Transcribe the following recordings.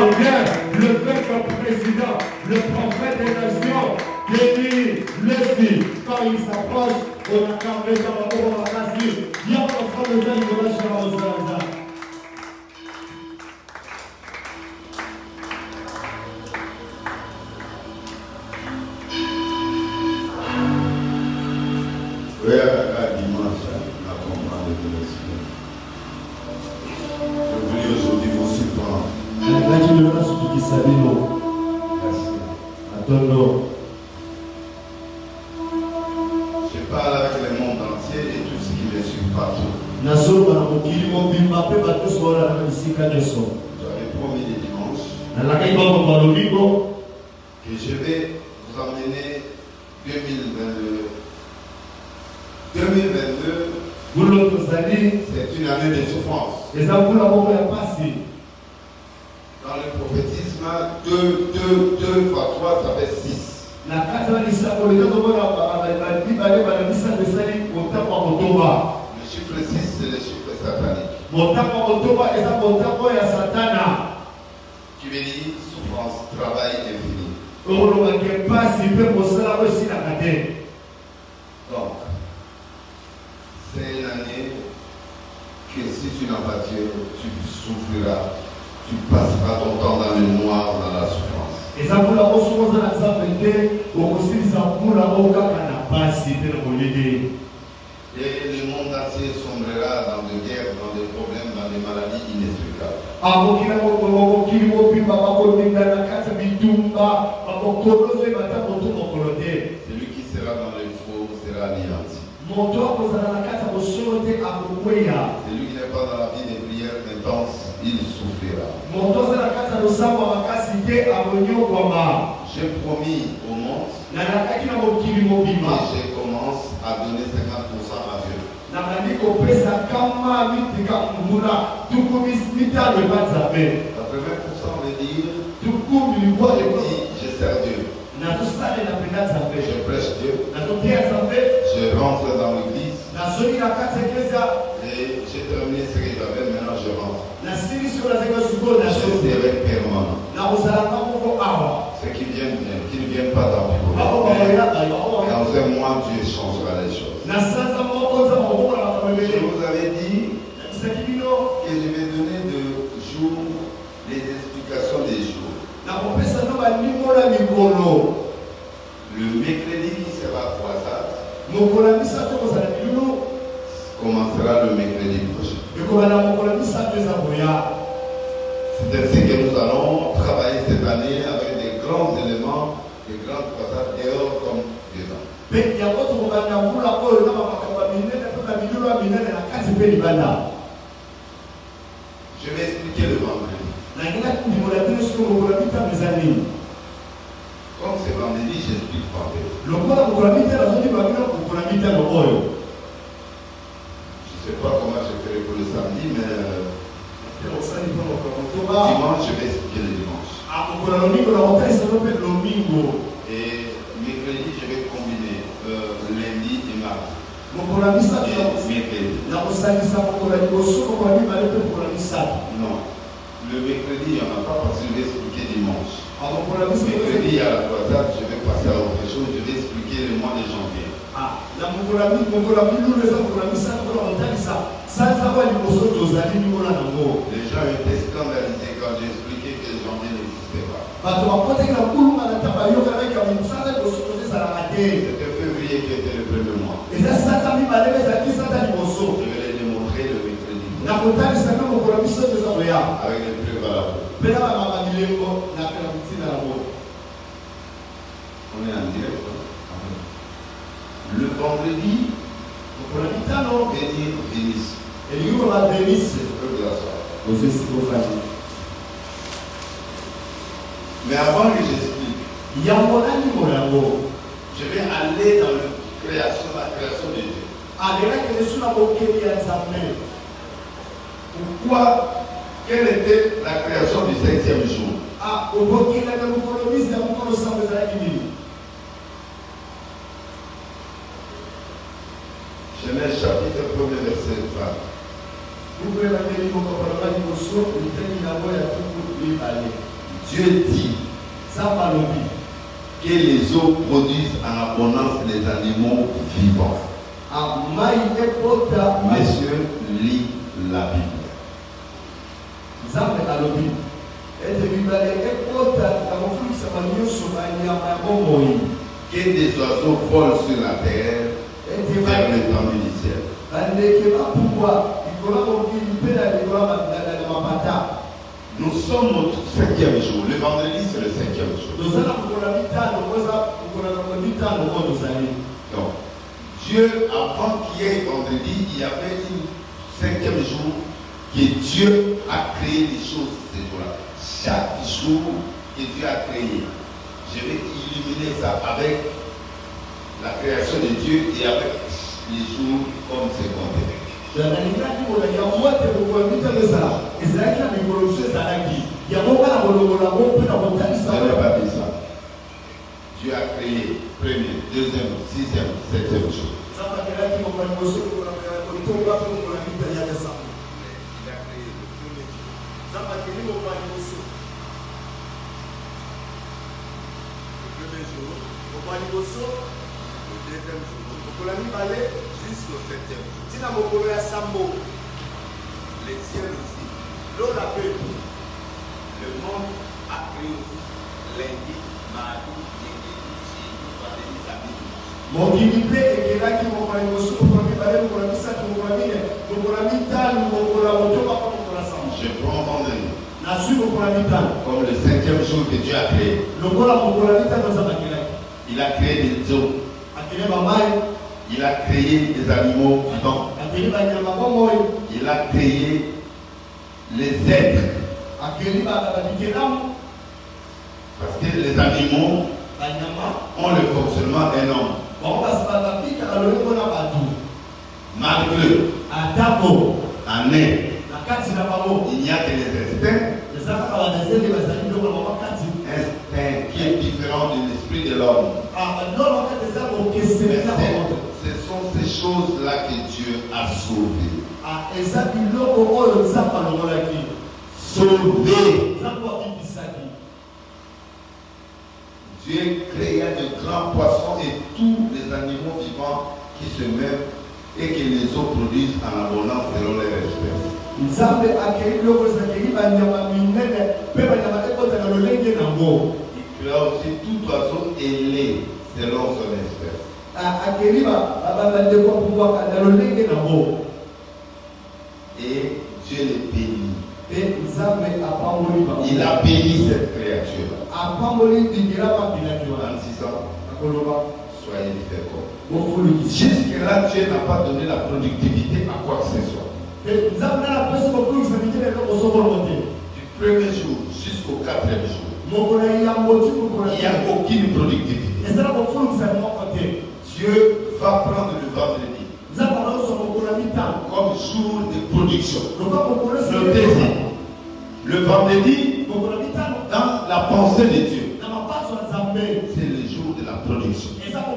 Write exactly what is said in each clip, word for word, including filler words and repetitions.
vient le peuple président, le prophète des nations, Kenny Leslie. Quand il s'approche, on a carré dans la bourre, on a cassé. Il y a un enfant de Dieu qui va chez la Rosa. Oui, à dimanche, à comprendre de l'esprit. Je voulais aujourd'hui vous surprendre. Merci. Je parle avec le monde entier et tout ce qui me suit partout. J'avais promis les dimanches que je vais vous emmener deux mille vingt-deux. deux mille vingt-deux, c'est une année de souffrance. Dans le prophétisme, deux, deux, deux fois trois, ça fait six. Le chiffre six, c'est le chiffre satanique. Qui veut dire souffrance, travail infini. Donc, c'est une année que si tu n'as pas Dieu, tu souffriras. Tu passeras ton temps dans le noir, dans la souffrance. Et le monde entier sombrera dans des guerres, dans des problèmes, dans des maladies inexplicables. Celui qui sera dans le faux sera anéanti. Celui qui n'est pas dans la vie de prière intense, il souffrira. J'ai promis au monde et je commence à donner cinquante pour cent à Dieu. quatre-vingts pour cent veut dire je sers Dieu. Je prêche Dieu. Je rentre dans l'église. Et j'ai terminé ce que j'avais, maintenant je rentre. Je serai permanent. Ceux qui viennent, qui ne viennent pas dans le dans un mois, Dieu changera les choses. Je vous avais dit que je vais donner de jours les explications des jours. Le mercredi qui sera croisade commencera le mercredi prochain. C'est ainsi que nous allons travailler cette année avec des grands éléments, des grandes croisades dehors comme dedans. Je vais expliquer le vendredi. Comme c'est vendredi, j'explique vendredi. Je ne sais pas comment je ferai pour le samedi, mais dimanche, je vais expliquer le dimanche. Et mercredi, je vais combiner euh, lundi et mardi. Et non, le mercredi, il n'y en a pas parce que je vais expliquer dimanche. Mercredi, à la croisade, je vais passer à autre chose, je vais expliquer le mois de janvier. Les gens étaient scandalisés quand j'ai expliqué que le janvier n'existait pas. C'était février qui était le premier mois. Je vais les démontrer le mercredi. Avec les preuves à la peau. On est en direct. Le vendredi, veut dire Vénice. Mais avant que j'explique, je vais aller dans la création, la création de Dieu. Pourquoi? Quelle était la création du septième jour? Genèse chapitre premier verset vingt. Dieu dit que les eaux produisent en abondance les animaux vivants. Messieurs, lis la Bible. Que des oiseaux volent sur la terre vers l'étendue du ciel. Nous sommes au cinquième jour. Le vendredi, c'est le cinquième jour. Donc, Dieu, avant qu'il y ait vendredi, il y avait un cinquième jour que Dieu a créé des choses ce jour-là. Chaque jour que Dieu a créé, je vais illuminer ça avec la création de Dieu et avec les jours comme c'est compté. Je n'avais pas dit ça. Dieu a créé premier, deuxième, sixième, septième jour. Il a créé le premier jour. Le deuxième jour. Jusqu'au septième jour. Les ciels aussi. L'eau la paix. Le monde a créé aussi lundi, mardi, jeudi, vendredi, samedi. Mon guide et là qui m'ont parlé de ce qu'on a parlé, on a mis ça, on a mis, on a mis tal, on a mis tal, je prends vendredi. Comme le cinquième jour que Dieu a créé. Il a créé des eaux. Il a créé des animaux vivants. Il a créé les êtres. Parce que les animaux ont le fonctionnement d'un homme. Malgré un air, il n'y a que les instincts. Instinct qui est différent de l'esprit de l'homme. Ce sont ces choses-là que Dieu a sauvées. Sauvé. Dieu créa de grands poissons et tous les animaux vivants qui se meuvent et que les eaux produisent en abondance selon leur espèce. Il créa aussi tout oiseau ailé selon son espèce. Et Dieu les bénit. Il a béni cette créature. En disant, soyez féconds. Jusque-là, Dieu n'a pas donné la productivité à quoi que ce soit. Du premier jour jusqu'au quatrième jour, il n'y a aucune productivité. Dieu va prendre le vendredi comme jour de production. Le deuxième, le vendredi, dans la pensée de Dieu, c'est le jour de la production.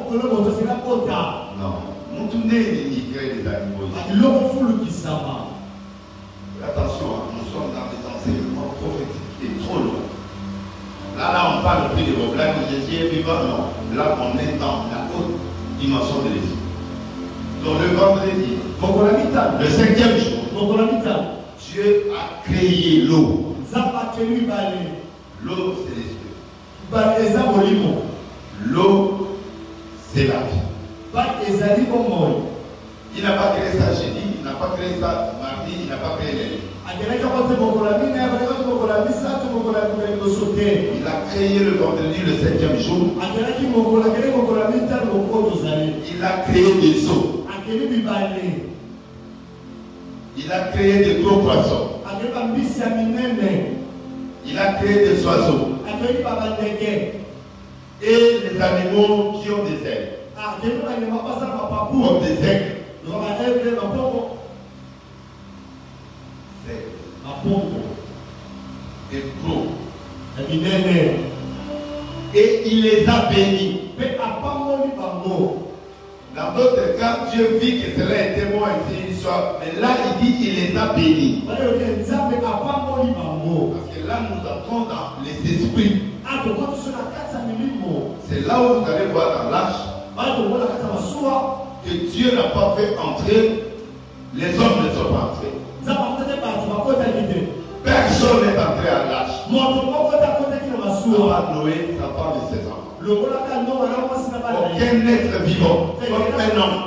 Non, nous tournons les crée des animaux. Attention, nous sommes dans des enseignements prophétiques et trop loin. Là, là, on parle plus de vos blagues, Jésus est vivant, non. Là, on est dans la haute dimension de l'Église. Donc, le vendredi, le cinquième jour, Dieu a créé l'eau. L'eau, c'est l'esprit. L'eau, c'est la vie. Il n'a pas créé ça jeudi, il n'a pas créé ça mardi, il n'a pas créé lundi. Il a créé le vendredi, le septième jour. Il a créé des eaux. Il a créé des gros poissons. Il a créé des oiseaux. Et les animaux qui ont des ailes. Comme des aigles. Des gros. Et il les a bénis. Dans d'autres cas, Dieu vit que cela était bon et c'est une histoire. Mais là, il dit qu'il les a bénis. Parce que là, nous entrons dans les d'esprit. C'est là où vous allez voir dans l'âge que Dieu n'a pas fait entrer, les hommes ne sont pas entrés. Personne n'est entré à l'âge. À Noé, sa femme et ses enfants. Aucun être vivant, comme un homme,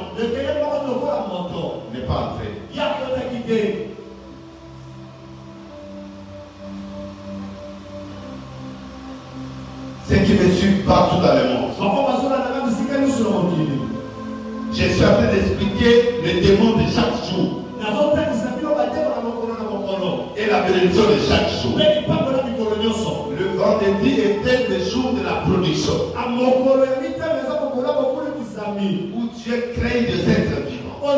n'est pas entré. Ceux qui me suivent partout dans le monde, je suis en train d'expliquer les démons de chaque jour et la bénédiction de chaque jour. Le vendredi était le jour de la production où Dieu crée des êtres vivants.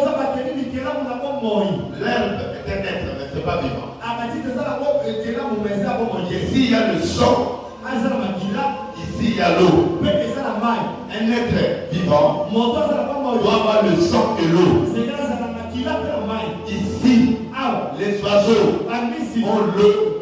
L'herbe est un être, mais ce n'est pas vivant. Ici il y a le sang, ici il y a l'eau. Un être vivant doit avoir le sang et l'eau. Ici, les oiseaux ont l'eau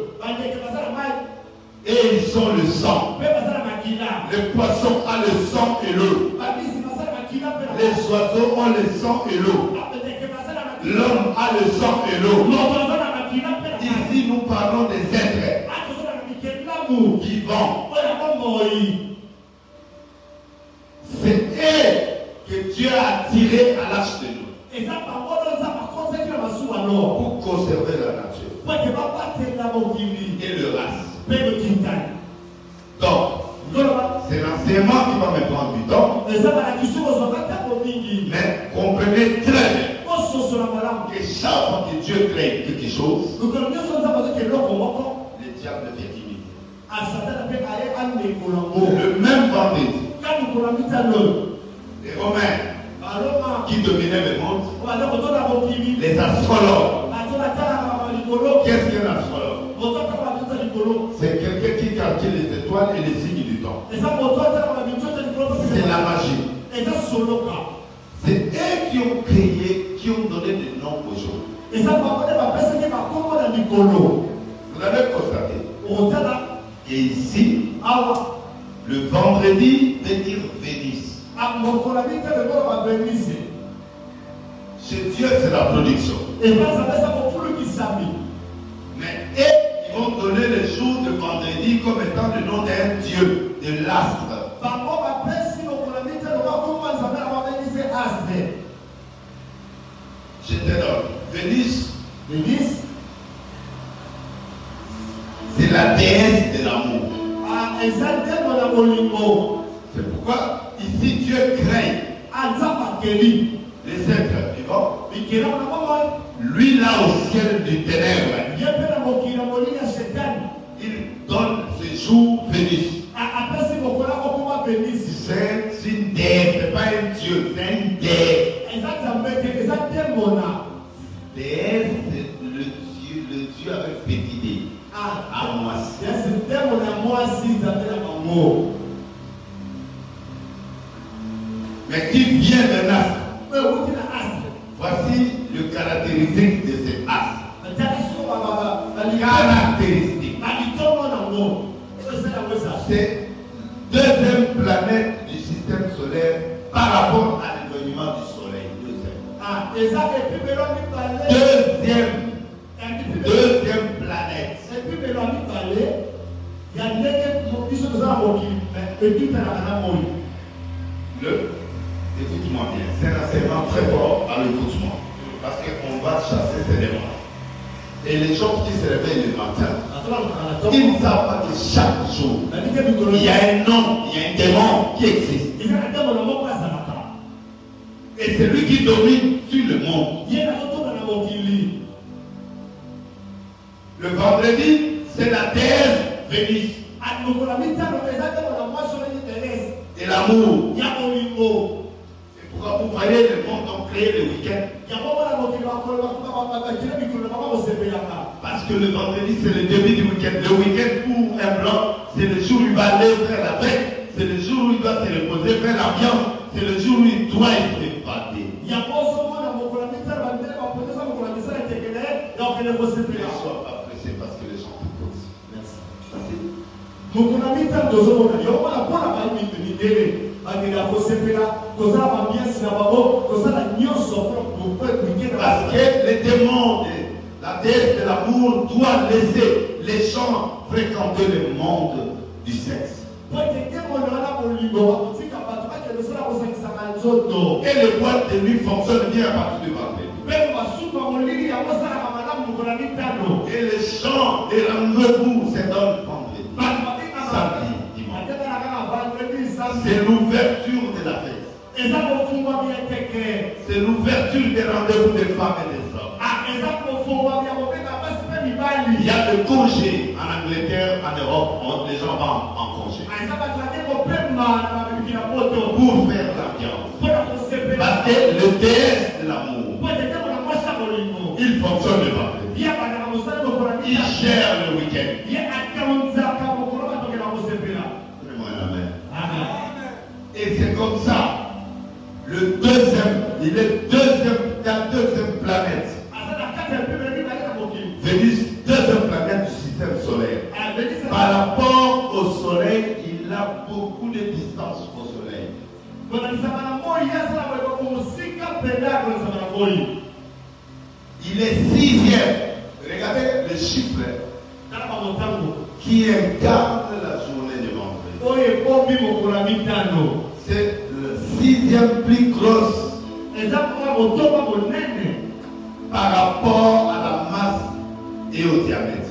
et ils ont le sang. Le poisson a le sang et l'eau. Les oiseaux ont le sang et l'eau. L'homme a le sang et l'eau. Ici, nous parlons des êtres vivants. C'est eux que Dieu a attirés à l'âge de nous pour conserver la nature et le race. Donc, c'est l'enseignement qui va me prendre du temps. Mais comprenez très bien que chaque fois que Dieu crée quelque chose, le diable fait imiter. Le même vendredi, les Romains qui dominaient le monde, les astrologues. Qu'est-ce qu'un astrologue? C'est quelqu'un qui calcule les étoiles et les signes du temps. C'est la magie. C'est eux qui ont créé, qui ont donné des noms aux jours. Vous avez constaté. Et ici, le vendredi veut dire Vénus. Chez Dieu, c'est la production. Mais eux, ils vont donner le jour de vendredi comme étant le nom d'un Dieu, de l'astre. Je te donne. Vénus, c'est la déesse de l'amour. C'est pourquoi ici Dieu crée les êtres vivants. Lui là au ciel du ténèbre, il donne ce jour Vénus. C'est une déesse, ce n'est pas un dieu, c'est une déesse. Déesse, c'est le dieu, le dieu avec petit dé. À moi. Mais qui vient d'un astre? Voici le caractéristique de cet astre. Caractéristique. C'est deuxième planète du système solaire par rapport à l'éloignement du soleil. Deuxième. Deuxième. Deuxième planète. Le, écoute-moi bien, c'est un enseignement très fort à l'écoutement. Parce qu'on va chasser ces démons. Et les gens qui se réveillent le matin, ils ne savent pas que chaque jour, il y a un homme, il y a un démon qui existe. Et c'est lui qui domine sur le monde. Le vendredi, c'est la déesse Vénus. Et l'amour. C'est pourquoi vous voyez le monde ont créé le week-end. Parce que le vendredi c'est le début du week-end. Le week-end pour un blanc, c'est le jour où il va aller faire la fête. C'est le jour où il doit se reposer, faire la viande. C'est le jour où il doit être évadé. Les gens apprécient parce que les gens te posent. Merci. Parce que les démons, la déesse de l'amour doit laisser les gens fréquenter le monde du sexe. Et le boîte de nuit fonctionne bien à partir du vendredi. Et les gens, les rendez-vous, c'est dans le vendredi, samedi, dimanche. C'est l'ouverture de la fête. C'est l'ouverture des rendez-vous des femmes et des hommes. Il y a des congés en Angleterre, en Europe, les gens vont en congé. Pour faire l'ambiance. Parce que le déesse de l'amour, il fonctionne le vendredi. Il gère le week-end. Et c'est comme ça. Le deuxième, il est deuxième, la deuxième planète. Vénus, deuxième planète du système solaire. Par rapport au soleil, il a beaucoup de distance au soleil. Il est sixième. Regardez le chiffre qui incarne la journée de vendredi. C'est le sixième plus grosse par rapport à la masse et au diamètre.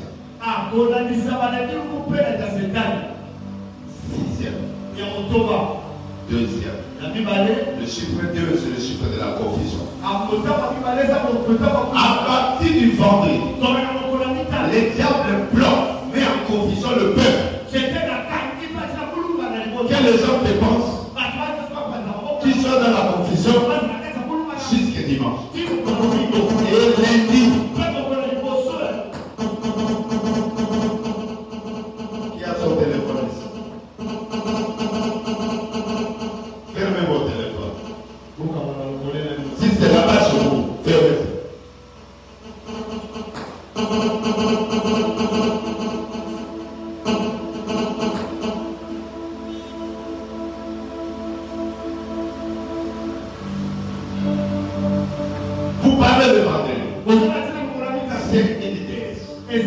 Sixième. Deuxième. Le chiffre deux, c'est le chiffre de la confusion. À partir du vendredi, les diables bloquent, met en confusion le peuple. Que les gens dépensent, qui sont dans la confusion, jusqu'à dimanche. Et lundi, qui a son téléphone ici? Fermez vos téléphones. Si c'est là-bas chez vous, fermez. Vous parlez de vendredi. C'est une déesse.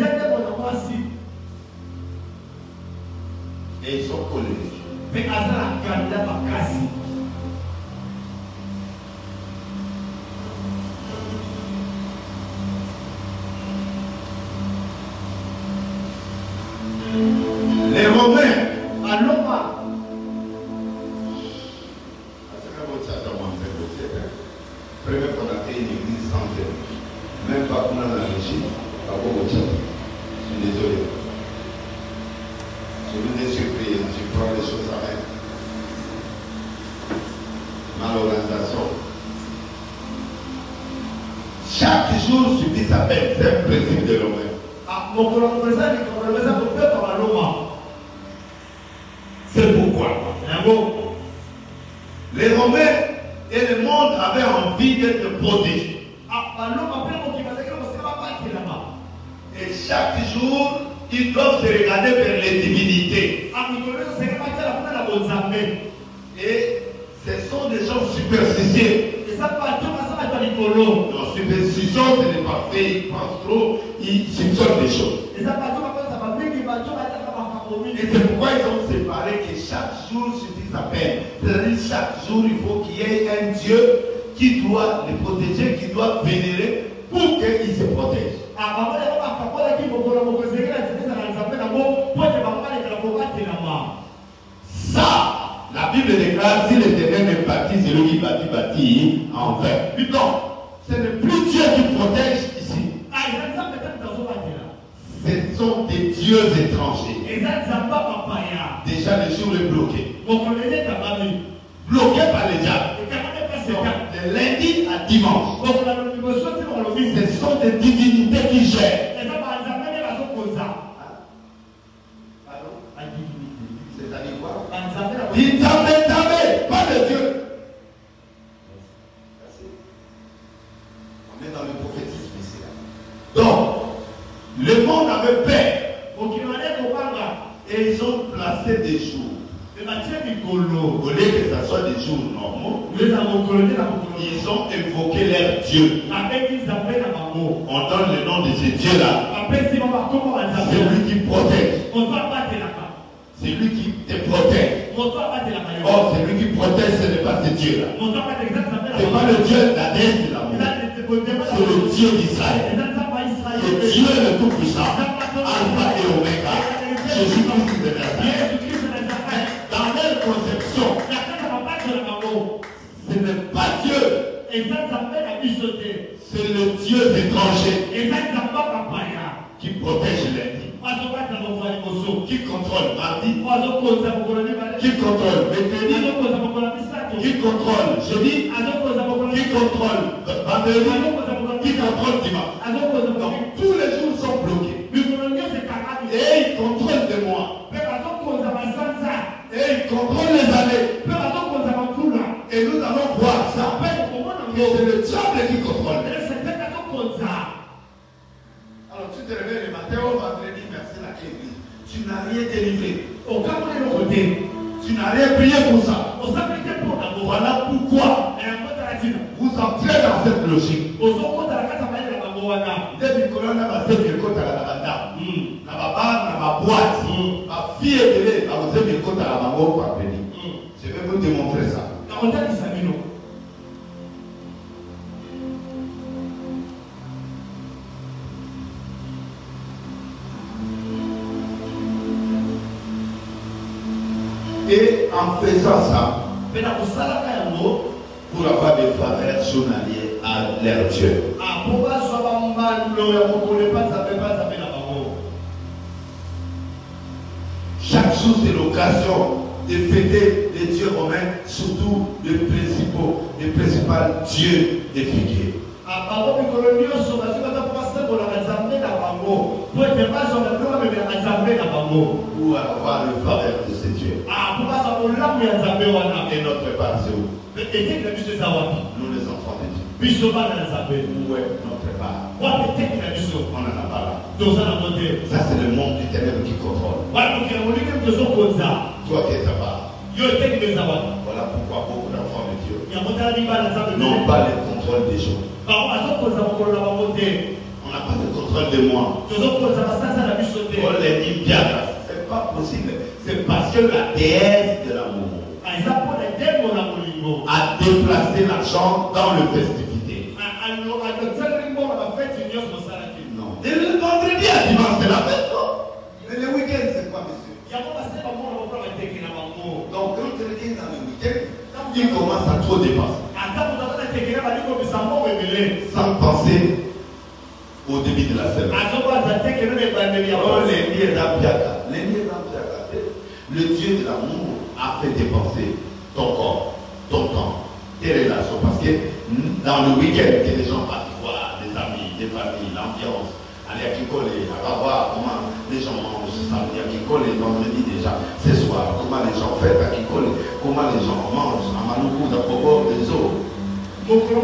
Et ils sont collés. Les Romains, à Loma, première fois qu'on a créé une église sans terre, même pas pour la régie, à Bogota. Je suis désolé. Je vous ai surpris, je prends les choses à main. Malheureusement. Chaque jour suffit sa peine, c'est un principe de l'homme. C'est pourquoi les Romains et le monde avaient envie d'être protégés. Et chaque jour, ils doivent se regarder vers les divinités. Et ce sont des gens superstitieux. Non, superstition, ce n'est pas fait, ils pensent trop, ils soupçonnent des choses. Et c'est pourquoi ils ont séparé que chaque jour suffit sa peine. C'est-à-dire chaque jour, il faut qu'il y ait un Dieu qui doit les protéger, qui doit vénérer pour qu'ils se protègent. Ça, la Bible déclare, si l'Éternel ne bâtit, c'est lui qui bâtit, bâtit en vain. Non, ce n'est plus Dieu qui protège ici. Ce sont des dieux étrangers. Déjà, le jour est bloqué. Bloqué par les diables. De lundi à dimanche. Ce sont des divinités qui gèrent. C'est-à-dire quoi? Ils t'amènent, pas de Dieu. On est dans le prophétisme ici. Donc, le monde avait peur. Et ils ont passer des jours. Au lieu que ce soit des jours normaux, ils ont invoqué leur Dieu. On donne le nom de ce Dieu-là. C'est lui qui protège. C'est lui qui te protège. Oh, c'est lui qui protège, ce n'est pas ce Dieu-là. Ce n'est pas le Dieu de la déesse de l'amour. C'est le Dieu d'Israël. Le Dieu le Tout-Puissant. Alpha et Oméga. Jésus-Christ de Nazareth. Dans leur conception, ce n'est pas Dieu. C'est le Dieu étranger qui protège l'ennemi, qui contrôle mardi, qui contrôle mercredi, qui contrôle jeudi, qui contrôle vendredi, qui contrôle dimanche. Donc tous les jours sont bloqués. Et il contrôle de moi. Et il contrôle les années. Et nous allons voir ça. Que c'est le diable qui contrôle. Alors tu te réveilles le matin au vendredi, merci la église. Tu n'as rien délivré. Tu n'as rien prié pour ça. Voilà pourquoi vous entrez dans cette logique. Je vais vous démontrer ça. Et en faisant ça, pour avoir des faveurs journalières à leur Dieu. Chaque jour, c'est l'occasion de fêter les dieux romains, surtout les principaux, les principaux dieux des figuiers. Pour avoir le faveur de ces dieux. Et notre part, c'est où? Nous les enfants de Dieu. Où est notre part? On n'en a pas là. Ça, c'est le monde du ténèbre qui contrôle. Toi qui es ta part. Voilà pourquoi beaucoup d'enfants de Dieu n'ont pas le contrôle des gens. On n'a pas de contrôle de moi. On les dit bien. C'est pas possible. C'est parce que la déesse de l'amour a déplacé l'argent dans le festivité. Non. Et le vendredi à dimanche, c'est la fête. Mais le week-end, c'est quoi, monsieur? Donc, quand quelqu'un est dans le week-end, il commence à trop dépenser. Sans penser au début de la semaine. Oh, les liens d'Ambiaka. Les liens d'Ambiaka. Le Dieu de l'amour a fait dépenser ton corps, ton temps, tes relations. Parce que dans le week-end, que les gens partent voir des amis, des familles, l'ambiance, aller à Kikole, à voir comment les gens mangent samedi à Kikole, vendredi déjà, ce soir, comment les gens fêtent à Kikole, comment les gens mangent à Maloukou, à Bobo, des eaux. Vendredi,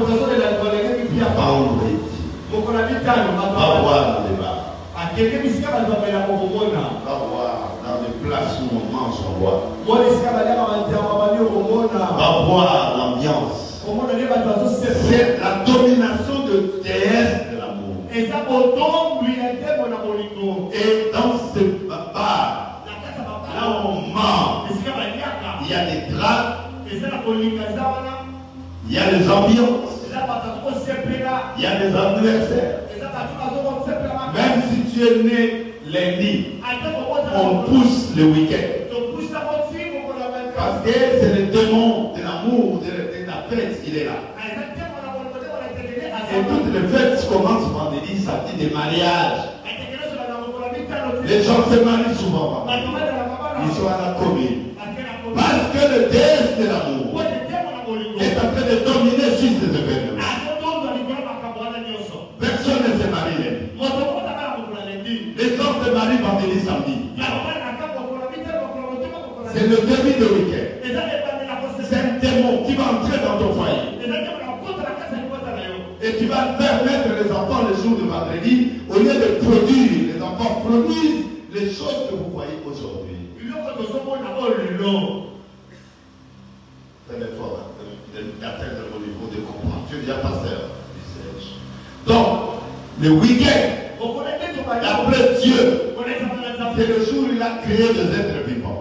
va voir dans les bars. Va voir dans les places où on mange, on boit. Va voir l'ambiance. C'est la domination de déesse de l'amour. Et dans ce bar, là où on mange, il y a des draps, il y a des ambiances, il y a des anniversaires. Même si tu es né lundi, on pousse le week-end. Parce que c'est le démon de l'amour, de, de la fête qui est là. Et toutes les fêtes commencent vendredi, samedi, des mariages. Les gens se marient souvent. Ils sont à la commune. Parce que le déesse de l'amour est en train de dominer sur ces événements. Personne ne se marie lundi. Les gens se marient vendredi, samedi. C'est le début de week-end. C'est un démon qui va entrer dans ton foyer. Et tu vas faire mettre les enfants le jour de vendredi, au lieu de produire, les enfants produisent les choses que vous voyez aujourd'hui. C'est l'effort d'atteindre le niveau de comprendre. Tu es déjà pasteur. Donc, le week-end, d'après Dieu, c'est le jour où il a créé des êtres vivants.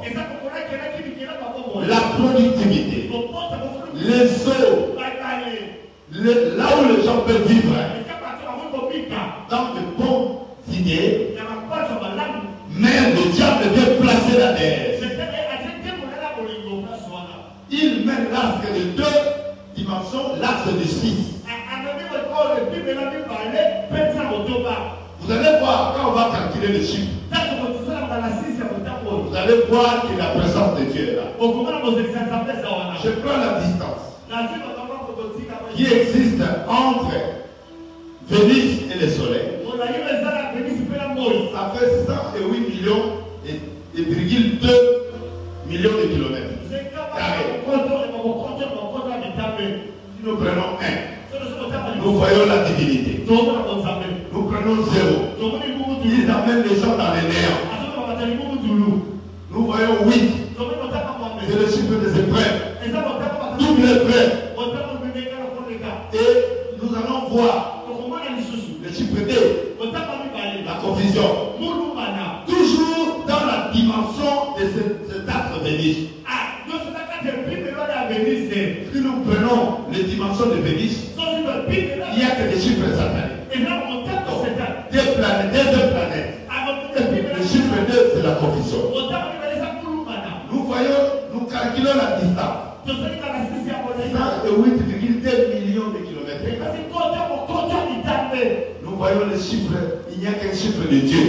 La productivité, les eaux, le, là où les gens peuvent vivre, dans de bonnes idées, mais le diable vient placer la terre. Il met l'arc de deux dimensions, l'arc de six. Vous allez voir, quand on va calculer les chiffres, vous allez voir que la présence de Dieu est là. Je prends la distance qui existe entre Vénus et le Soleil. Ça fait cent huit millions et, et virgule deux millions de kilomètres carrés. Si nous prenons un, nous voyons la divinité. Nous prenons zéro. Ils amènent les gens dans les néants. Nous voyons huit. C'est le chiffre des épreuves. Double épreuve. Et nous allons voir le chiffre deux. La confusion. Toujours dans la dimension de cet astre Vénus. Si nous prenons les dimensions de Vénus, il n'y a que des chiffres sataniques. Des planètes, des deux planètes. Le chiffre deux, c'est la confusion. Nous voyons, nous calculons la distance. cent huit virgule deux millions de kilomètres. Nous voyons les chiffres, il n'y a qu'un chiffre de Dieu.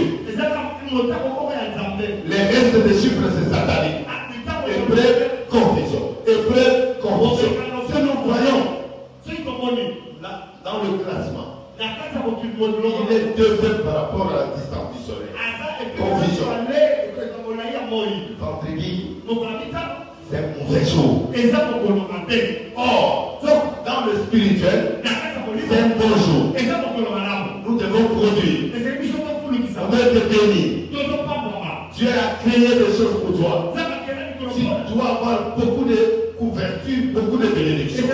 Les restes des chiffres, c'est satanique. Épreuve, confusion. Épreuve, confusion. Ce que nous voyons là, dans le classement, il est deuxième par rapport à la distance du soleil. Confusion. Ventrigui, c'est un mauvais jour. Or, dans le spirituel, c'est un bon jour. Nous devons produire. On doit être béni. Dieu a créé des choses pour toi. Tu dois avoir beaucoup de couverture, beaucoup de bénédictions.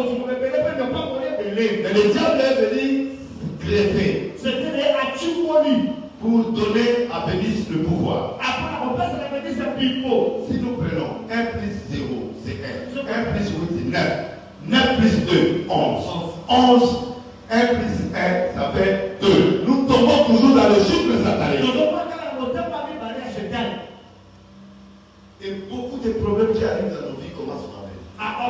Mais le diable est venu greffer pour donner à Vénus le pouvoir. Si nous prenons un plus zéro, c'est un. un plus huit, c'est neuf. neuf plus deux, onze. onze, un plus un, ça fait deux. Nous tombons toujours dans le chiffre satanique. Et beaucoup de problèmes qui arrivent dans nos vies commencent à venir.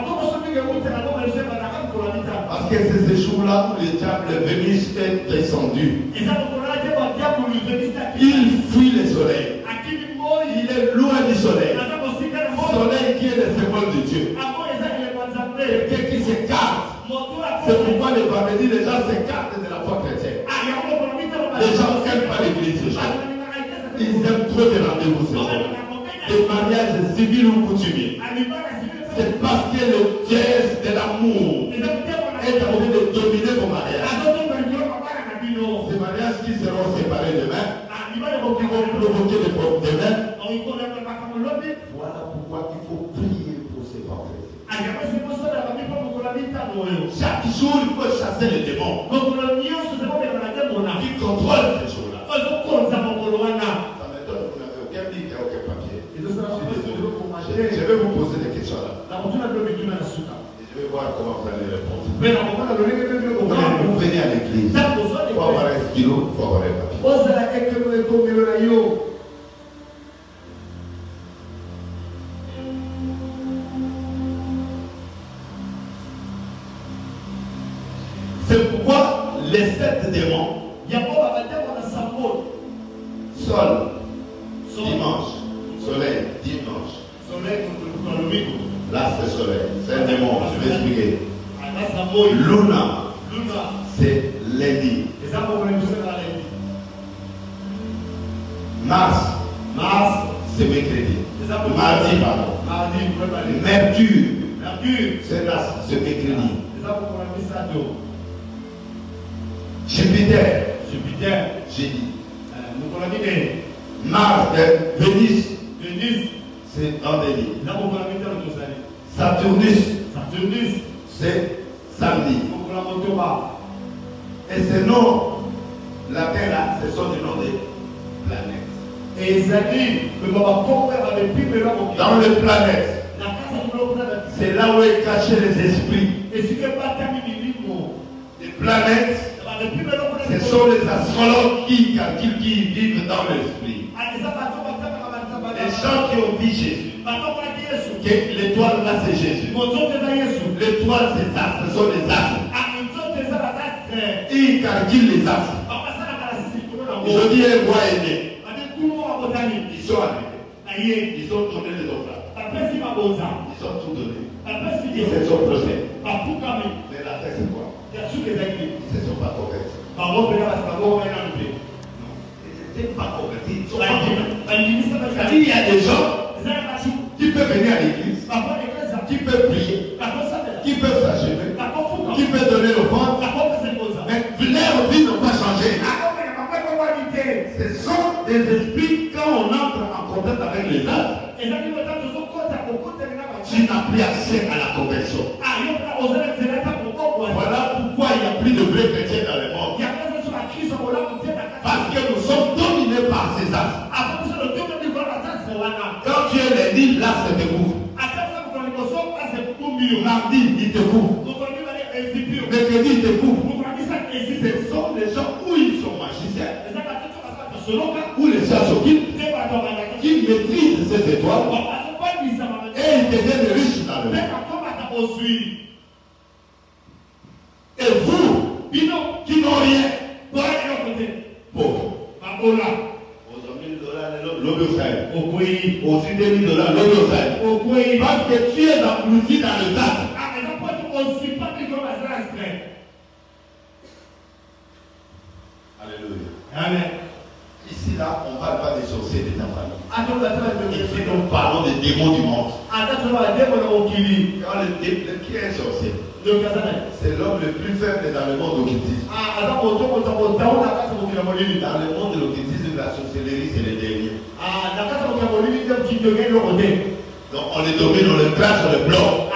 Parce que c'est ce jour-là où le diable Vénus est descendu. Il fuit le soleil. Il est loin du soleil. Le soleil qui est le symbole de Dieu. Quelqu'un qui s'écarte. C'est pourquoi le vendredi, les gens s'écartent de la foi chrétienne. Les gens n'aiment pas l'église ce jour. Ils aiment trop les rendez-vous ce jour. Des mariages civils ou coutumiers. C'est parce que le dièse de l'amour est en train de dominer vos mariages. Ces mariages qui seront séparés demain, qui vont provoquer des problèmes demain. Voilà pourquoi il faut prier pour ces vendredis. Chaque jour, il faut chasser les démons qui contrôlent ces jours-là. Ça m'étonne, vous n'avez aucun livre, il n'y a aucun papier. Je vais vous poser des questions là. Et je vais voir comment vous allez répondre. Quand vous venez à l'église, il faut avoir un stylo, il faut avoir un papier. C'est pourquoi les sept démons, sol, dimanche, soleil, dimanche. Là, c'est soleil, c'est un démon, je vais expliquer. Luna, c'est lundi. Mars, Mars, c'est mercredi. Mardi, pardon. Mercure, c'est l'astre, c'est mercredi. Jupiter, Jupiter, jeudi. Mars, Vénus, Vénus, c'est dans des lignes. Là, on va mettre dans le Saturnus, Saturnus, c'est samedi. on va monter au bas. Et ces noms, la Terre là, ce sont des noms des planètes. Et ça dit, le papa comprend avec plus de l'homme. Dans les planètes, La casa du globe, c'est là où est caché les esprits. et si tu n'es pas terminé, Les planètes, ce sont les astrologues qui calculent, qui vivent dans l'esprit. Les gens qui ont dit Jésus. Que l'étoile là c'est Jésus. L'étoile c'est ça, ce sont les astres. Ils calculent les astres. Ils ont dit un roi est né. Ils sont arrivés. Ils ont donné les offrandes. Ils ont tout donné. Ils se sont projetés. Mais la terre c'est quoi? Ils ne se sont pas convertis. Non, ils n'étaient pas convertis. Ils sont pas convertis. Il y a des gens qui peuvent venir à l'église, qui peuvent prier, qui peuvent s'achever, qui peuvent donner l'offrande, mais leur vie n'a pas changé. Ce sont des esprits quand on entre en contact avec les âmes. Tu n'as plus accès à la conversion. Voilà pourquoi il n'y a plus de vrais chrétiens dans le monde. Parce que nous sommes dominés par ces âmes. Quand tu es lundi, là c'est te couvre. Mardi, il te couvre. Mercredi, il te couvre. Ce sont les gens où ils sont magiciens, où les gens s'occupent, qui maîtrisent ces étoiles et ils deviennent riches dans le monde. Et vous, qui n'ont rien, pauvres. Aux mille dollars, l'obéissance. Aux deux mille dollars, l'obéissance. Parce que tu es dans l'outil dans le tas. Alléluia. Amen. Ici, là, on ne parle pas des sorciers des familles. Ici, nous parlons des démons du monde. Quand le, le, qui est un sorcier? C'est l'homme le plus faible dans le monde occultiste. Dans le monde de l'occultisme, la sorcellerie, c'est les derniers. Donc on les domine, on les crache, on les bloque.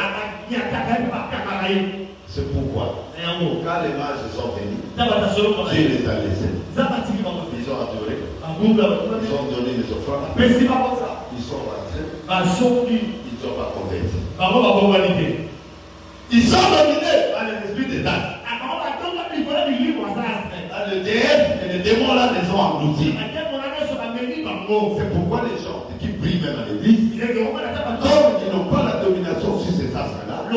C'est pourquoi, quand les mages sont venus, Dieu les a laissés. Ils ont adoré. Ils ont donné les offrandes. Ils sont rentrés. Ils ne sont pas convertis. Ils sont dominés par l'esprit des âmes. Le déesse et les démons là les ont engloutis. C'est pourquoi les gens qui prient même à l'église, comme ils n'ont pas la domination sur ces astres là,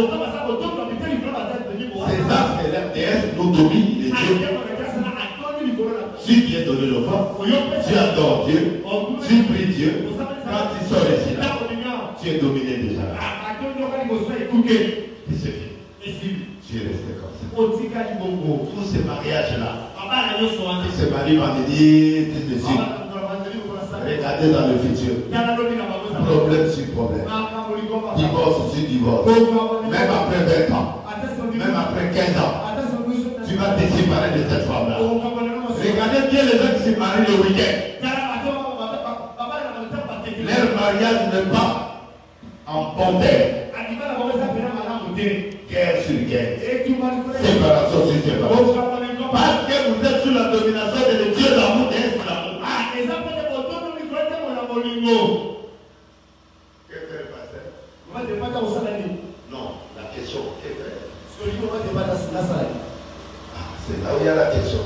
ces astres et leurs déesses nous dominent les dieux. Si tu es donné le vent, tu adores Dieu, tu pries Dieu, quand tu sors ici là, tu es dominé déjà. Et c'est fini. Tu es resté comme ça. Tous ces mariages-là, qui se marient vendredi, tout de suite. Regardez dans le futur. Problème sur problème. Divorce sur divorce. Même après vingt ans. Même après quinze ans. Tu vas te séparer de cette femme-là. Regardez bien les gens qui se marient le week-end. Leur mariage n'est pas en panthère. Guerre sur guerre. Séparation sur séparation. Parce que vous êtes sous la domination de Dieu d'amour et de l'amour. Que fait le pasteur? Non, la question, que fait? Ah, c'est là où il y a la question.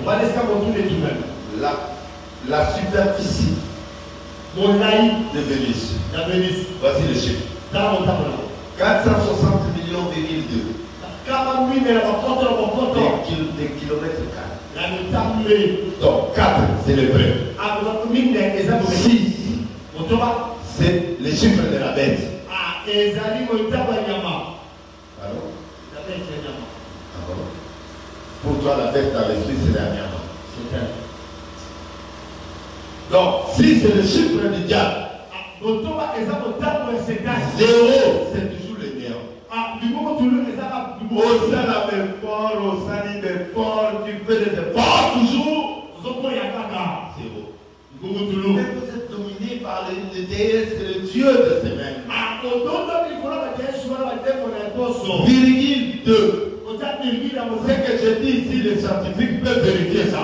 La, la superficie de Vénus. Voici le chiffre. quatre cent soixante millions virgule deux. Des kilomètres carrés. Donc quatre, c'est le vrai. six, c'est le chiffre de la bête. Alors, pour toi, la bête dans l'esprit, c'est la mienne. Donc, si c'est le chiffre du diable, zéro, c'est toujours le néant. Au sein de fort, au sein de fort, tu fais des efforts toujours. Zéro. Mais vous êtes dominé par les déesses et le Dieu yeux de ses mains. Virgule deux. Ce que je dis ici, les scientifiques peuvent vérifier ça.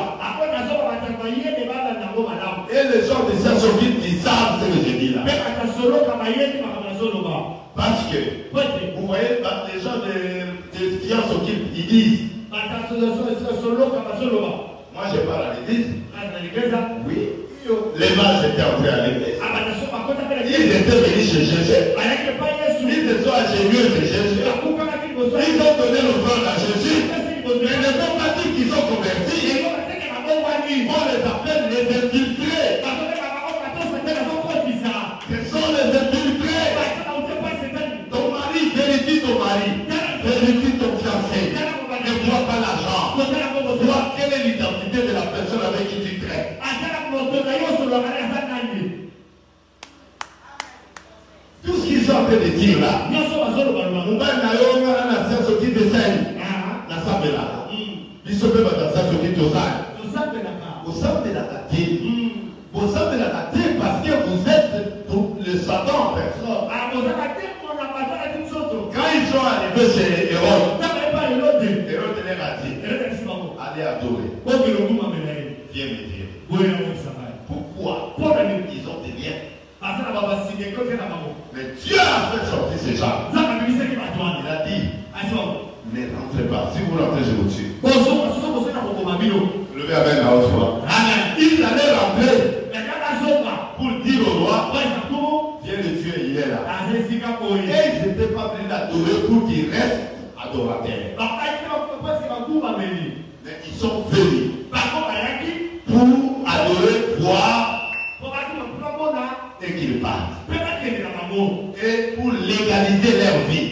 Et les gens de sciences occultes, ils savent ce que je dis là. Parce que, vous voyez, les gens de, de sciences occultes, ils disent. Moi, je parle à l'église. Oui. Les mages étaient entrés à l'église. Ils étaient venus chez Jésus. Ils se sont ingénieux de Jésus. Ils ont donné l'offrande à Jésus. Mais ne sont pas dit qu'ils sont convertis. On les appelle les infiltrés. Ce sont les infiltrés. Ton mari, vérifie ton mari. Vérifie ton fiancé. Ne vois pas l'argent. Vois quelle est l'identité de la personne avec qui tu traites. Tout ce qu'ils sont en train de dire là, on va aller à la science qui descend. La sable là. Ils se peuvent dans la science qui descend. Au sein de la tête. Au sein de la tête parce que vous êtes le Satan en personne. Quand ils sont arrivés chez Hérode, Hérode leur a dit, allez adorer. Viens me dire. Pourquoi ils ont des liens? Mais Dieu a fait sortir ces gens. Il a dit, ne rentrez pas. Si vous rentrez, je vous tue. Levez avec la haute voix. Il allait rentrer pour dire au roi, viens le tuer, il est là. Et ils n'étaient pas venus l'adorer pour qu'il reste adorateur. Mais ils sont venus pour adorer, voir et qu'ils partent. Et pour légaliser leur vie.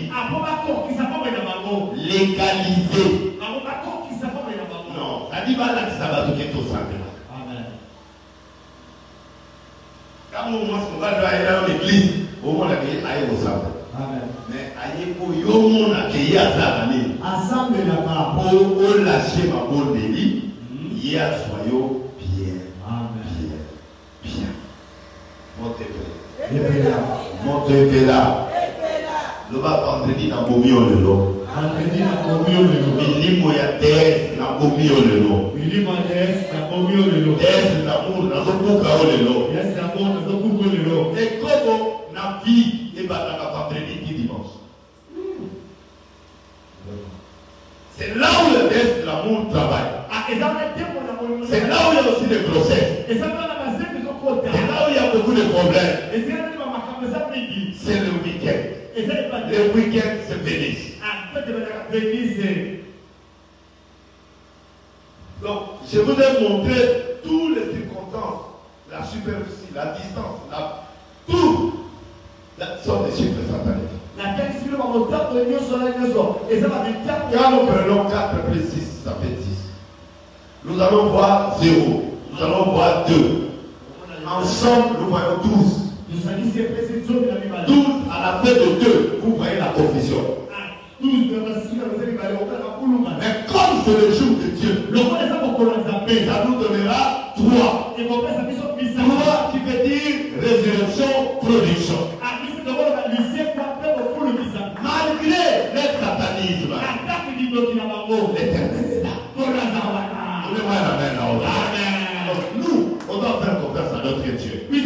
Légaliser. Non, ça dit pas là que ça va tout quitter au centre. Quand on va aller dans l'église, au moins la vie aille au centre. Mais aille pour yo mon accueillir à sa année. Pour lâcher ma bonne délit, hier soyons bien. Bien. Bien. Montez là. Montez là. Le va vendredi dans Bomi au lelo. Vendredi dans Bomi au lelo. Milimo ya dès dans Bomi au lelo. Milimo dès dans Bomi au lelo. Dès l'amour dans Zokuka au lelo. Dès l'amour dans Zokuka au lelo. Et comment na vie et bataka vendredi qui dimanche. C'est là où le dès l'amour travaille. C'est là où il y a aussi des grossesses. C'est là où il y a beaucoup de problèmes. C'est le week-end. Le week-end, c'est Venise. Donc, je vous ai montré toutes les circonstances, la superficie, la distance, la... tout. La sorte de chiffres sataniques. Quand nous prenons quatre plus six, ça fait dix. Nous allons voir zéro. Nous allons voir deux. Ensemble, nous voyons douze. douze à la fin de deux, vous voyez la confusion. Mais comme c'est le jour de Dieu, ça nous donnera trois. trois qui veut dire résurrection, production. Malgré le satanisme, l'éternel est là. Nous, on doit faire confiance à notre Dieu.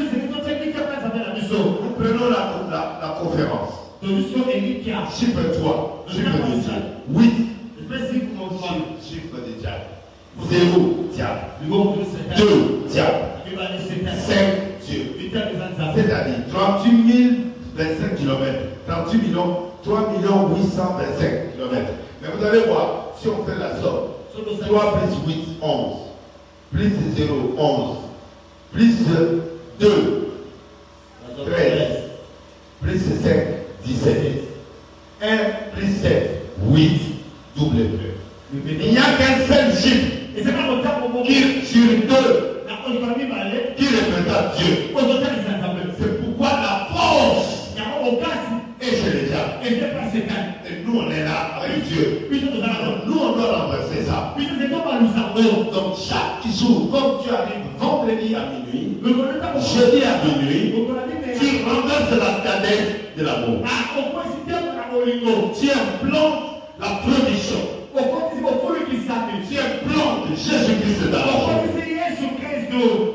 Nous prenons la, la, la conférence. Chiffre trois, chiffre de diable. huit, chiffre de diable. zéro, diable. deux, diable. cinq, Dieu. C'est-à-dire trente-huit mille vingt-cinq kilomètres. trente-huit millions, trois millions huit cent vingt-cinq kilomètres. Mais vous allez voir, si on fait la somme, trois plus huit, onze. Plus zéro, onze. Plus deux, treize. Plus cinq, dix-sept. un plus sept, huit. Double deux. Il n'y a qu'un seul chiffre qui, sur deux, qui représente Dieu. C'est pourquoi la force est chez les diables. Et nous, on est là avec Dieu. Nous, on doit renverser ça. Donc, chaque jour, comme tu arrives vendredi à minuit, jeudi à minuit, tu renverses la dette de l'amour. Ah, au point si Dieu n'a pas lingo. Tu implantes la production. Au point si vous voulez qu'il s'appelle. Tu implantes Jésus-Christ dans Au la point vie. si c'est Jésus-Christ.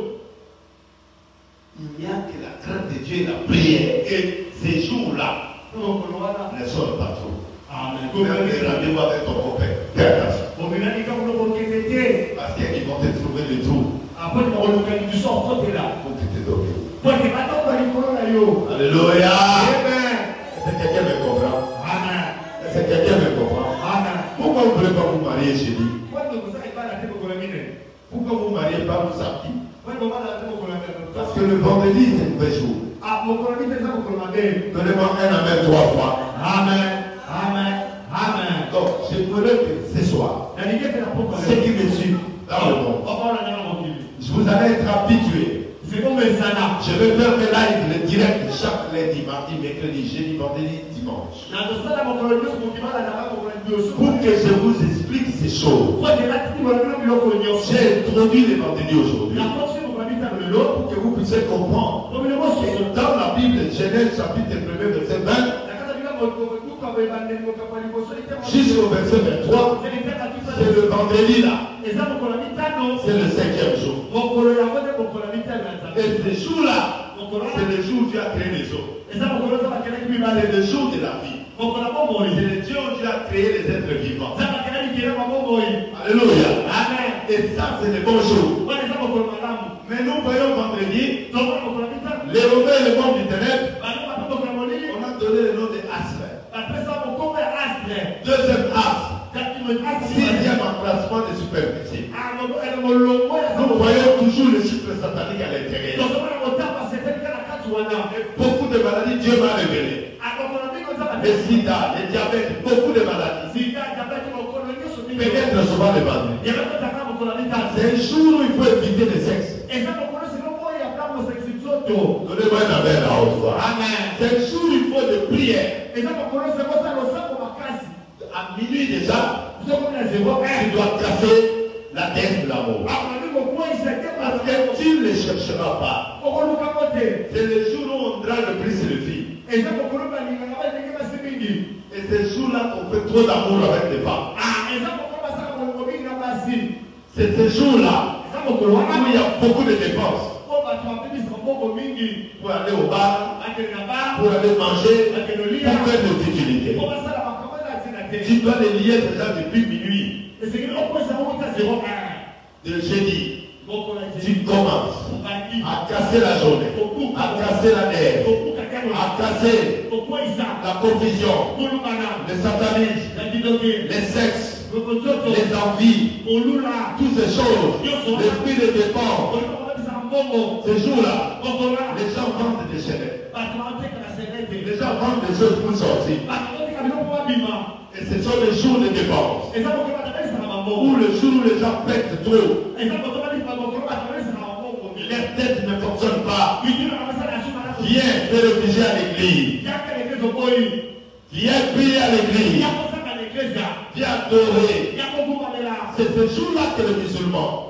Il n'y a que la crainte de Dieu et la prière. Et ces jours-là ne sont pas trop. Amen. Vous même les rendez-vous avec ton copain. Fais attention. Parce qu'ils vont te trouver le trou. Après, on va le sort côté là. Pour que tu te dormes. Pour que maintenant, on va lui prendre. Alléluia. Amen. Est-ce que quelqu'un me comprend? Amen. Est-ce que quelqu'un me comprend? Amen. Pourquoi vous ne voulez pas vous marier chez lui? Pourquoi vous ne mariez pas vos samedis? Parce Parce que le vendredi, c'est un vrai jour. Ah, mon ami, c'est ça, vous demandez. Donnez-moi un amen trois fois. Amen. Amen. Amen. Donc, je voudrais que ce soir, ceux qui me suivent dans le monde, je vous allez être habitués. C'est comme ça là. Je vais faire mes lives, le direct chaque lundi, mardi, mercredi, jeudi, vendredi, dimanche. Pour que je vous explique ces choses. J'ai introduit les vendredis aujourd'hui. Pour que vous puissiez comprendre. Dans la Bible, Genèse chapitre un, verset vingt, jusqu'au verset vingt-trois, c'est le vendredi là. C'est le cinquième jour. Et ce jour-là, c'est le jour où Dieu a créé les eaux. C'est le jour de la vie. C'est le Dieu où Dieu a créé les êtres vivants. Alléluia. Amen. Et ça, c'est le bon jour. Mais nous voyons vendredi, les Romains et le monde du ténèbre, on a donné le nom de Asper. Deuxième as. Sixième emplacement de superficie. Nous voyons toujours le chiffre satanique à l'intérieur. Beaucoup de maladies, Dieu m'a révélé. Le sida, le diabète, beaucoup de maladies. Peut-être souvent les maladies. C'est un jour où il faut éviter le sexe. Donnez-moi un amen à haute voix. C'est un jour où il faut de prière. À minuit déjà, tu dois casser la dette de l'amour. Parce que tu ne les chercheras pas. C'est le jour où on drague le plus le fille. Et c'est ce jour-là qu'on fait trop d'amour avec les femmes. C'est ce jour-là où il y a beaucoup de dépenses. Pour aller au bar, pour aller manger, pour faire des utilités. Tu dois les lier déjà depuis minuit. De jeudi, tu commences à casser la journée, à casser la terre, à casser la confusion, le satanisme, les sexes, les envies, toutes ces choses, l'esprit de dépense. Ces jours-là, les gens vendent des chaînettes. Les gens vendent des choses pour sortir. Et ce sont les jours de dépenses. Ou le jour où les gens pètent trop. Leur tête ne fonctionne pas. Viens te réfugier à l'église. Viens prier à l'église. Viens adorer. C'est ce jour-là que les musulmans,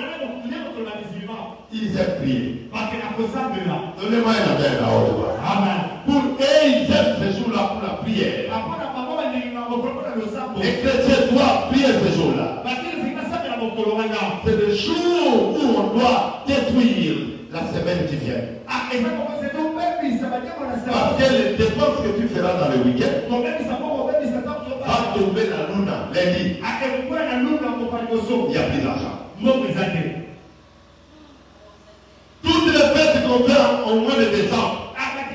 ils aiment prier. Donnez-moi un amen à haute voix. Pour eux, ils aiment ce jour-là pour la prière. Les chrétiens doivent prier ce jour-là. C'est le jour où on doit détruire la semaine qui vient. Parce que les dépenses que tu feras dans le week-end va tomber la luna lundi. Il n'y a plus d'argent. Toutes les fêtes qu'on fait au mois de décembre,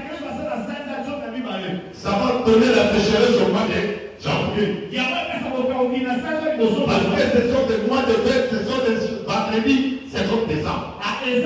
ça va donner la sécheresse au mois de janvier. Parce que ce sont des mois de fête, ce sont des vendredis, ce sont des ans. C'est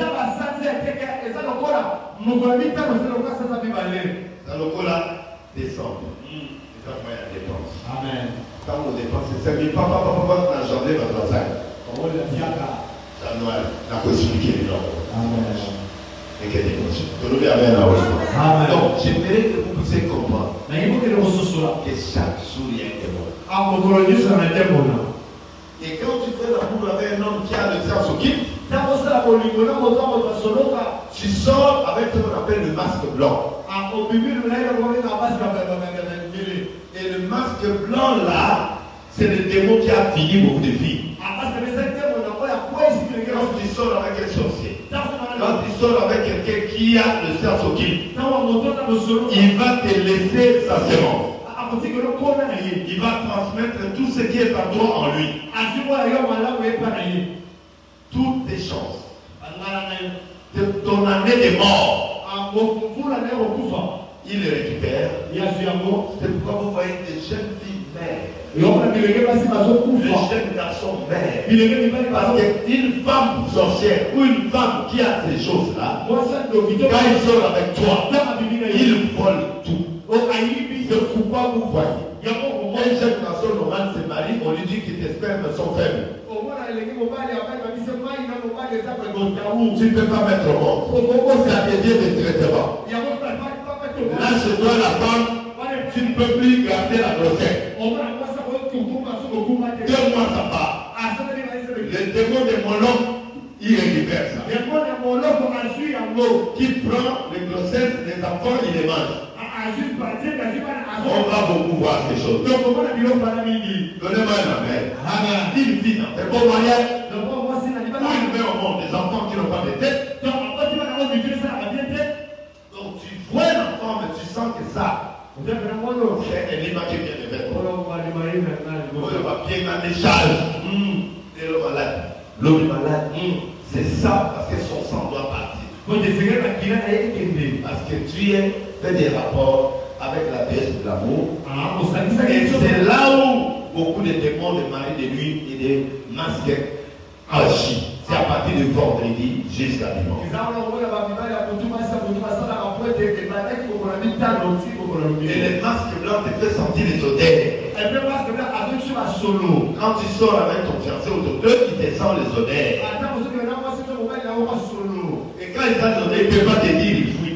le cola décembre. C'est quand il y a dépense. Amen. Quand on dépense, c'est ça. Papa, papa, papa, dans janvier, dans la salle. Ça doit la possibilité de l'homme. Amen. Et que des consciences. Que nous amen à aujourd'hui. Donc, j'aimerais que vous puissiez comprendre que chaque jour, il y a un démon. Et quand tu fais l'amour avec un homme qui a le sang au kit, tu sors avec ce qu'on appelle le masque blanc. Et le masque blanc là, c'est le démon qui a fini beaucoup de filles. Quand tu sors avec un sorcier, quand tu sors avec quelqu'un qui a le cerveau qui, il va te laisser sa sémence. Il va transmettre tout ce qui est à toi en lui. Toutes tes chances. Ton année de mort. Il les récupère. C'est pourquoi vous voyez des jeunes filles mères. Des jeunes garçons mères. Parce qu'une femme sorcière ou une femme qui a ces choses-là, quand il sort avec toi, il vole tout. C'est pourquoi vous voyez. Un jeune garçon normal se marie, on lui dit que tes spermes sont faibles. Tu ne peux pas mettre au monde. Ça devient des traitements. Là, chez toi, la femme, tu ne peux plus garder la grossesse. Deux mois, ça part. Le démon de Moloch, il récupère ça. Qui prend les grossesses, les enfants, il les mange. On va beaucoup voir ces choses. Donnez-moi un amen. Une fille dans un bon mariage. Où il met au monde des enfants qui n'ont pas de tête. Donc tu vois l'enfant, mais tu sens que ça. C'est un image qui vient de mettre. On va bien en échange. Et le malade. L'homme malade. C'est ça parce que son sang doit partir. Parce que tu es fait des rapports avec la déesse de l'amour. Et c'est là où beaucoup de démons de mari de nuit et de masques agissent. C'est à partir de vendredi jusqu'à dimanche. Et les masques blancs te font sentir les odeurs. Quand tu sors avec ton fiancé ou ton deux, il te sent les odeurs. Et quand il sent les odeurs, il ne peut pas te dire il fuit.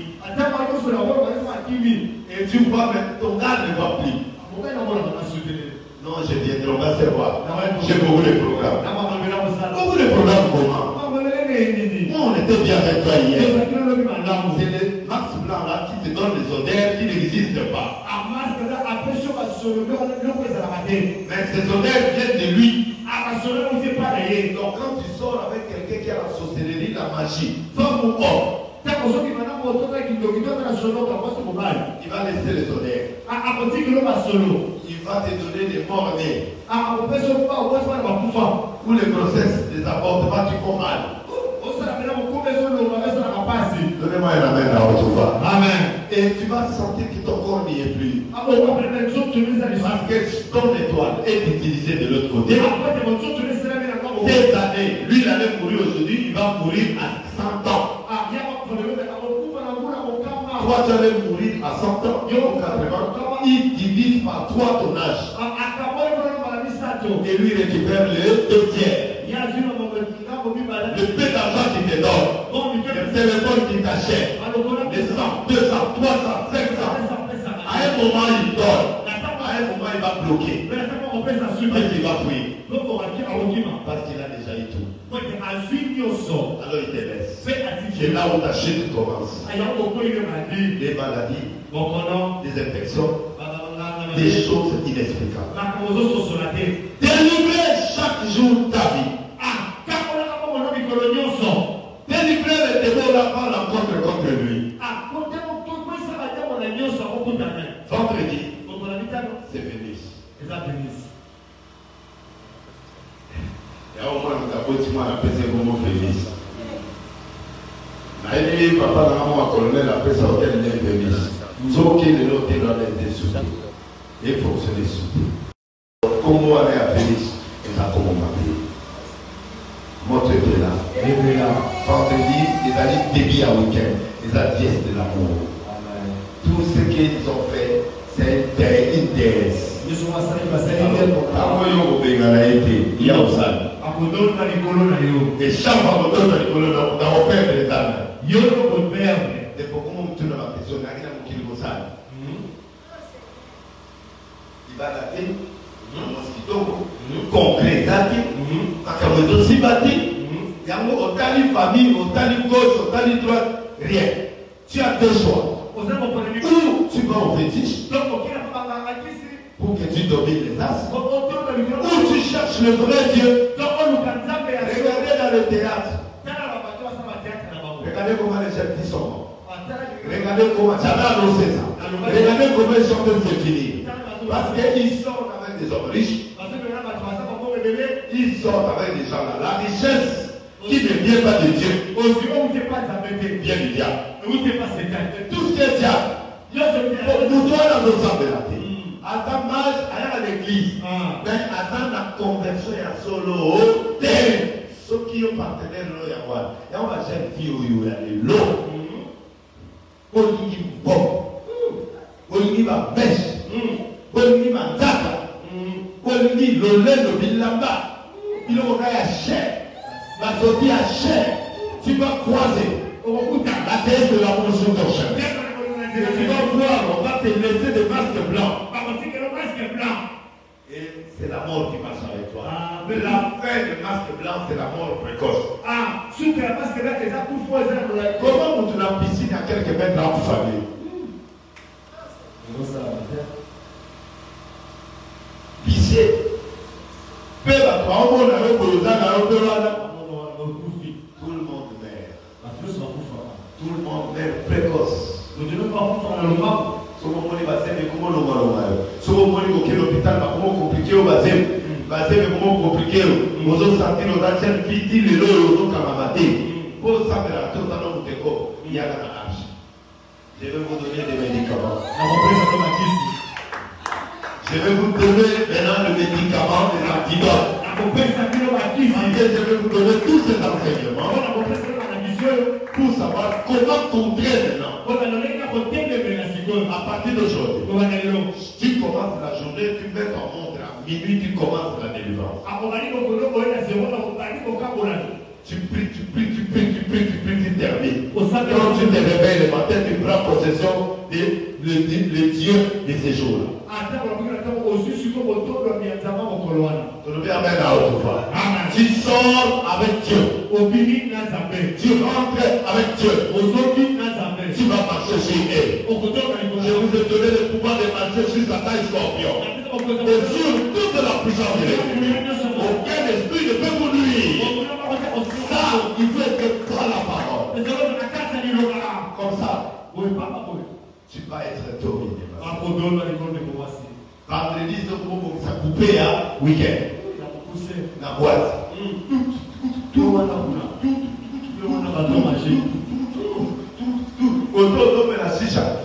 Et tu vois, mais ton gars ne va plus. Non, je viendrai, on va se voir. J'ai beaucoup de programmes. Beaucoup de programmes comment? Moi, on était bien avec toi hier. C'est le max blanc là qui te donne les odeurs qui n'existent pas. Mais ces odeurs viennent de lui. Donc quand tu sors avec quelqu'un qui a la sorcellerie, la magie, femme ou homme, il va laisser les odeurs. Il va te donner des morts-nés. Ou les grossesses, les avortements qui font mal. Donnez-moi un amen là où tu vas. Amen. Et tu vas sentir que ton corps n'y est plus. Parce que ton étoile est utilisée de l'autre côté. Des années, lui il allait mourir aujourd'hui, il va mourir à cent ans. Toi tu allais mourir à cent ans, il divise par trois ton âge. Et lui récupère le deux tiers. Le peu d'argent qui te donne, le téléphone qui t'achète, les cent, deux cents, trois cents, cinq cents. À un moment il donne, à un moment il va bloquer. Parce qu'il va fouiller. Parce qu'il a déjà eu tout. Alors il te laisse. C'est là où ta chute commence. Les maladies, des infections, des choses inexplicables. Délivrer chaque jour ta vie. Délivrer le démon là par la contre contre lui. Vendredi, c'est Vénus. Il y a au moins un petit peu appelé ce mot Vénus. Mais papa, maman, colonel, appelle ça hôtel de Vénus. Nous avons qu'il est l'hôtel dans les soudés. Et fonctionner soudé. Comment aller à Vénus et là comment m'appeler. Montre de là. Vendredi, les alliés débit à week-end. Les alliés de l'amour. Tout ce qu'ils ont fait, c'est une déesse. Il y a au salle. Et chaque fois que tu as les colonnes, on va perdre les âmes. Et pourquoi on tourne la question, il y a qui est au salle. Il va la tête, un mosquito, concret, il aussi bâti. Il y a autant de famille, autant de gauche, autant de droite, rien. Tu as deux choix. vas au fétiche pour que tu domines les as. Ou tu cherches le vrai Dieu. Regardez dans le théâtre. Regardez comment les jeunes filles sont morts. Regardez comment ça va annoncer ça. Regardez comment ils sont de se finir. Parce qu'ils sortent avec des hommes riches. Ils sortent avec des gens là. La richesse qui ne vient pas de Dieu vient du diable. Tout ce qui est diable, nous doit dans nos embellis. À ta marge, à l'église, mais attends la conversion à solo. Ceux qui ont partenaire, il y a un jeune fille où il y a l'eau. On dit bon. On dit ma bêche. On dit ma data. On dit le lait de Bilamba. Il aura à chair. La sortie à chair. Tu vas croiser. La tête de la promotion de ton chef. Tu vas voir, on va te laisser des masques blancs. Et c'est la mort qui marche avec toi. Ah, mais la fin du masque blanc, c'est la mort précoce. Ah, sous que la masque blanc, c'est ça pour faire ça. Comment vous dans la piscine à quelques mètres dans votre famille? Pisser. Peu à toi, on a un peu de temps, tout le monde meurt. Tout le monde meurt précoce. Nous ne devons pas faire le mal. Si vous voulez passer, mais comment le mal? Si vous voulez que l'hôpital va comment compliqué au basé, basé mais comment compliqué, vous avez senti nos anciens filles, les lots, nos camarades. Pour ça, mais la tout à l'heure, il y a la marche. Je vais vous donner des médicaments. Je vais vous donner maintenant le médicament, les antidotes. Je vais vous donner tous ces enseignements pour savoir comment contrer maintenant. À partir d'aujourd'hui, tu commences la journée, tu mets ton montre à minuit, tu commences la délivrance. Tu pries, tu pries, tu pries, tu pries, tu pries, tu termines. Quand tu te réveilles le matin, tu prends possession des dieux de ces jours-là. Tu sors avec Dieu. Tu rentres avec Dieu. Tu vas marcher sur elle. Je vous ai donné le pouvoir de marcher sur Satan et Scorpion. Et sur toute la puissance de l'ennemi. Aucun esprit ne peut vous nuire. Ça, il faut être par la parole. Comme ça, tu vas être dominé. Vendredi, ça coupé à week-end. La boîte. Tout autour de la chicha.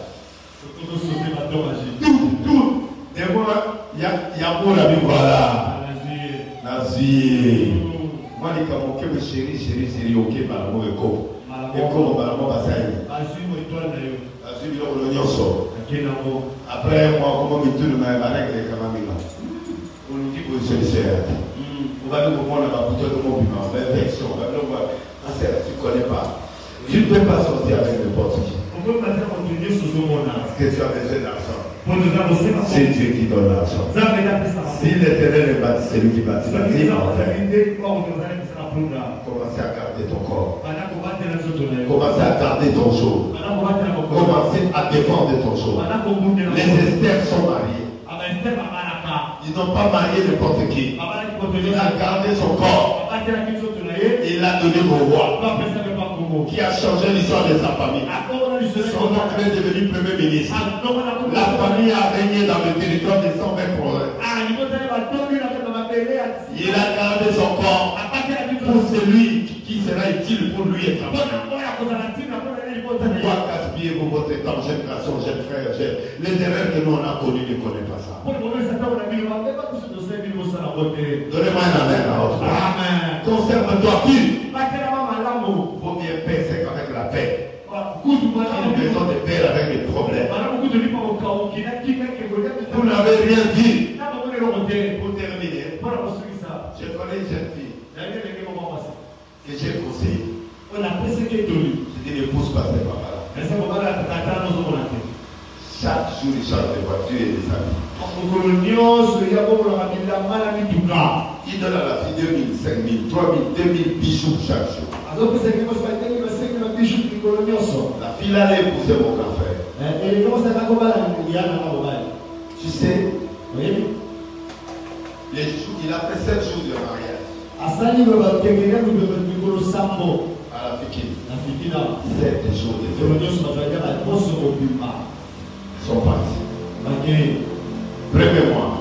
Tout, tout. Des fois, il y a pour la vie, voilà. Nazi. Moi, je dis que chéri, chéri, chéri, ok, malamo, eko. Eko, malamo, basaï. Nazi, il y a l'oignon sort. Après, moi, comment me tourne ma règle, comme un on nous dit que c'est le cerf. On va nous prendre la bouteille de mon piment, l'infection, on va nous voir. Ah, c'est là, tu ne connais pas. Tu ne peux pas sortir avec n'importe qui. On peut maintenant continuer sur ce monde-là. Parce que tu as besoin d'argent. C'est Dieu qui donne l'argent. Si l'Éternel est bâti, c'est lui qui bâtit la vie. Commencez à garder ton corps. Commencez à garder ton jour. Commencez à défendre ton jour. Les Esther sont mariés. Ils n'ont pas marié n'importe qui. Il a gardé son corps. Il l'a donné au roi. Qui a changé l'histoire de sa famille. Son oncle est devenu premier ministre. La famille a régné dans le territoire des cent vingt provinces. Il a gardé son corps pour celui qui sera utile pour lui et sa famille. Pourquoi gaspiller pour votre temps, jeune garçon, jeune frère, jeune. Les erreurs que nous on a connues ne connaissent pas ça. Donnez-moi un amen à votre Amen. Conserve-toi pur. Vaut mieux paix sec avec la paix. Une maison de paix avec des problèmes. Vous n'avez rien dit. Pour terminer, je connais une jeune fille que j'ai conseillé. Je dis ne pousse pas ces papas-là. Chaque jour, il change de voiture et des amis. Il donne à la fille deux mille, cinq mille, trois mille, deux mille bijoux chaque jour. La fille allait épouser mon grand frère. Tu sais, les jours, il a fait sept jours de mariage. À la Pékin. Sept jours de mariage. Ils sont partis. Premier mois.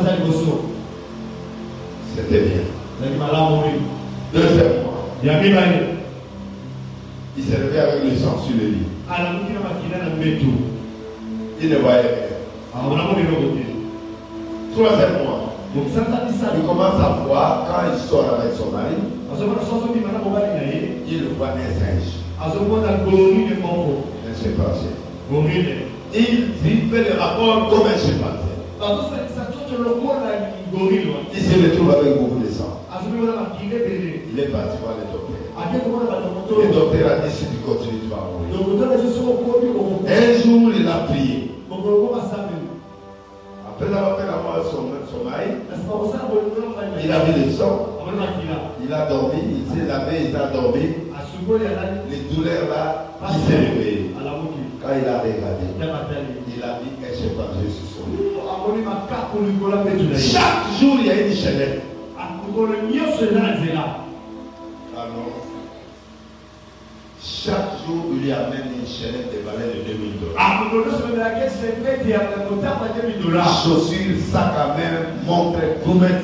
C'était bien. Deuxième mois. Il s'est levé avec le sang sur le lit. Il ne voyait rien. Troisième mois. Il commence à voir quand il sort avec son mari. Il le voit un singe. Un chimpanzé. Il fait le rapport comme un chimpanzé. Il se retrouve avec beaucoup de sang. Il est parti voir le docteur. Le docteur a dit si tu continues, tu vas mourir. Un jour, il a prié. Après avoir fait la mort à son, son mari, il a vu le sang. Il a dormi, il s'est lavé, il a dormi. Les douleurs là, il s'est réveillé. Quand il a regardé, il a mis un chimpanzé sur son lit. Chaque jour, il y a une chaînette. Alors, chaque jour, il lui amène une chaînette de valeur de deux mille dollars. Chaussures, sac à main, montre, gourmette.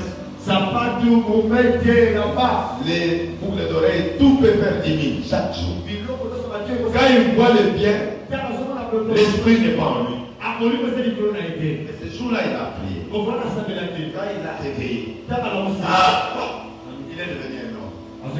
Les boucles d'oreilles, tout peut faire dix mille chaque jour. Quand il voit le bien, l'esprit n'est pas en lui. Et ce jour-là, il a prié. Quand il a réveillé, ah, il est devenu un homme.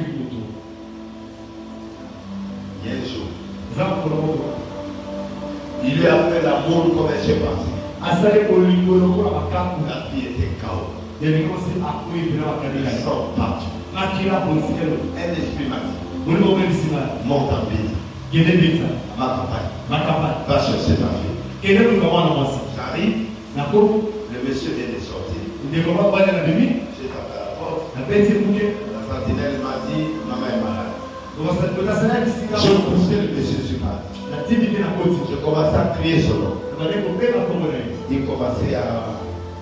Il y a un jour, il lui a fait l'amour comme un chimpanzé. La fille était K O. Il sent partout. Un esprit magique monte en ville. Ma campagne. Va chercher ta fille. J'arrive. Le monsieur vient de sortir. J'ai tapé à la porte. La sentinelle m'a dit maman est malade. Je poussais le monsieur sur ma tête. Je commençais à crier son nom. Il commençait à.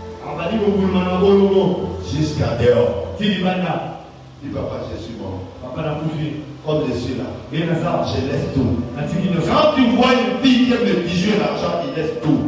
Jusqu'à dehors. Dis papa, je suis mort. Comme je suis là, je laisse tout. Quand tu vois une fille qui aime le bijou et l'argent, il laisse tout.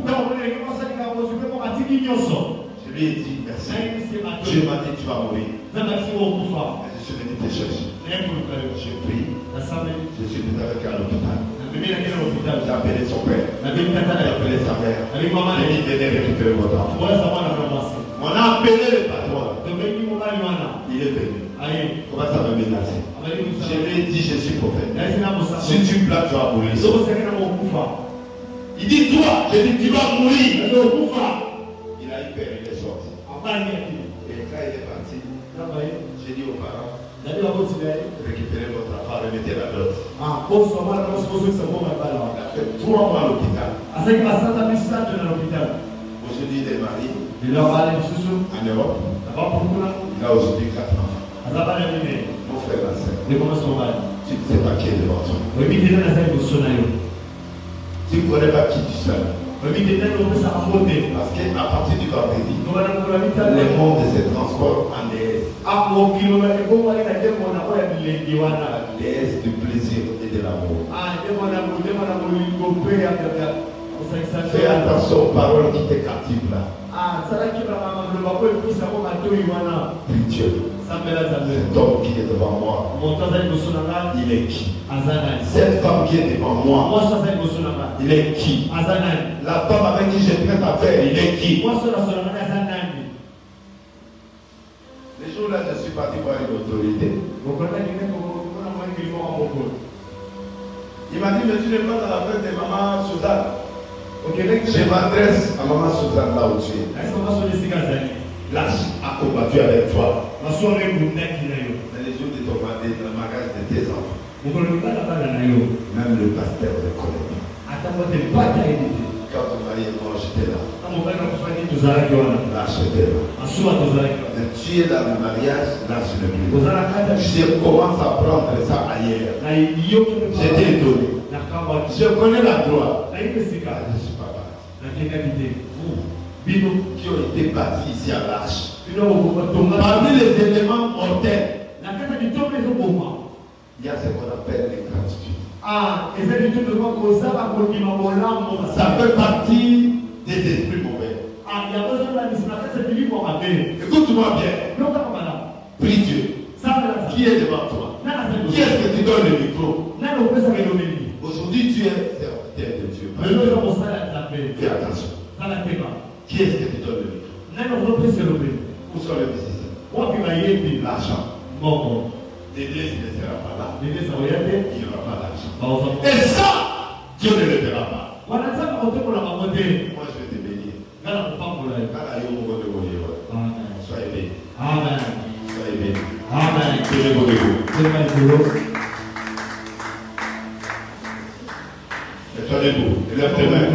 Je lui ai dit merci. Dieu m'a dit tu vas mourir. Je suis venu te chercher. J'ai pris. Je suis venu avec elle à l'hôpital. J'ai appelé son père. J'ai appelé sa mère. J'ai dit venez récupérer votre enfant. On a appelé le patron. Il est venu. Comment ça me menacer? Je lui ai dit je suis prophète. Si tu plaques, tu vas mourir. Il dit toi, je dis tu vas mourir. Il a eu peur, il est sorti. Et quand il est parti, j'ai dit aux parents récupérez votre enfant, remettez la dot. Il a fait trois mois à l'hôpital. Aujourd'hui, il est marié. En Europe. Il a aujourd'hui quatre enfants. Mon frère, ma soeur. Tu ne sais pas qui est devant toi. Tu ne connais pas qui tu seras. Parce qu'à partir du vendredi, le monde se transforme en déesse. Déesse du plaisir et de l'amour. Fais attention aux paroles qui te captivent là. Prie Dieu. Cet homme qui est devant moi, il est qui? Cette femme qui est devant moi, il est qui? La femme avec qui je traite affaire, il est qui? Les jours là, je suis parti voir une autorité. Il m'a dit, mais tu n'es pas dans la fête de maman Suzanne. Je m'adresse à maman Suzanne là où tu es. Là, a combattu avec toi. Dans les jours de ton mariage, le mariage de tes enfants. Même le pasteur ne connaît pas. Quand ton mari est mort, j'étais là. Là, j'étais là. Mais tu es dans le mariage, là, je ne plus. Je commence à prendre ça ailleurs. J'étais étonné. Je connais la gloire. Je ne suis pas parti. Vous, qui ont été bâtis ici à l'Arche, parmi les éléments mortels, il y a ce qu'on appelle les gratitudes. Ça fait partie des esprits mauvais. Écoute-moi bien. Prie Dieu. Qui est devant toi? Qui est-ce que tu donnes le micro? Aujourd'hui, tu es serviteur de Dieu. Fais attention. Qui est-ce que tu donnes le micro? Où sont les musiciens? L'argent. L'église ne sera pas là. Il n'y aura pas d'argent. Et ça, Dieu ne le verra pas. Moi, je vais te bénir. Soyez bénis. Amen. Soyez bénis. Amen. Tenez-vous. Et toi debout. Lève tes mains.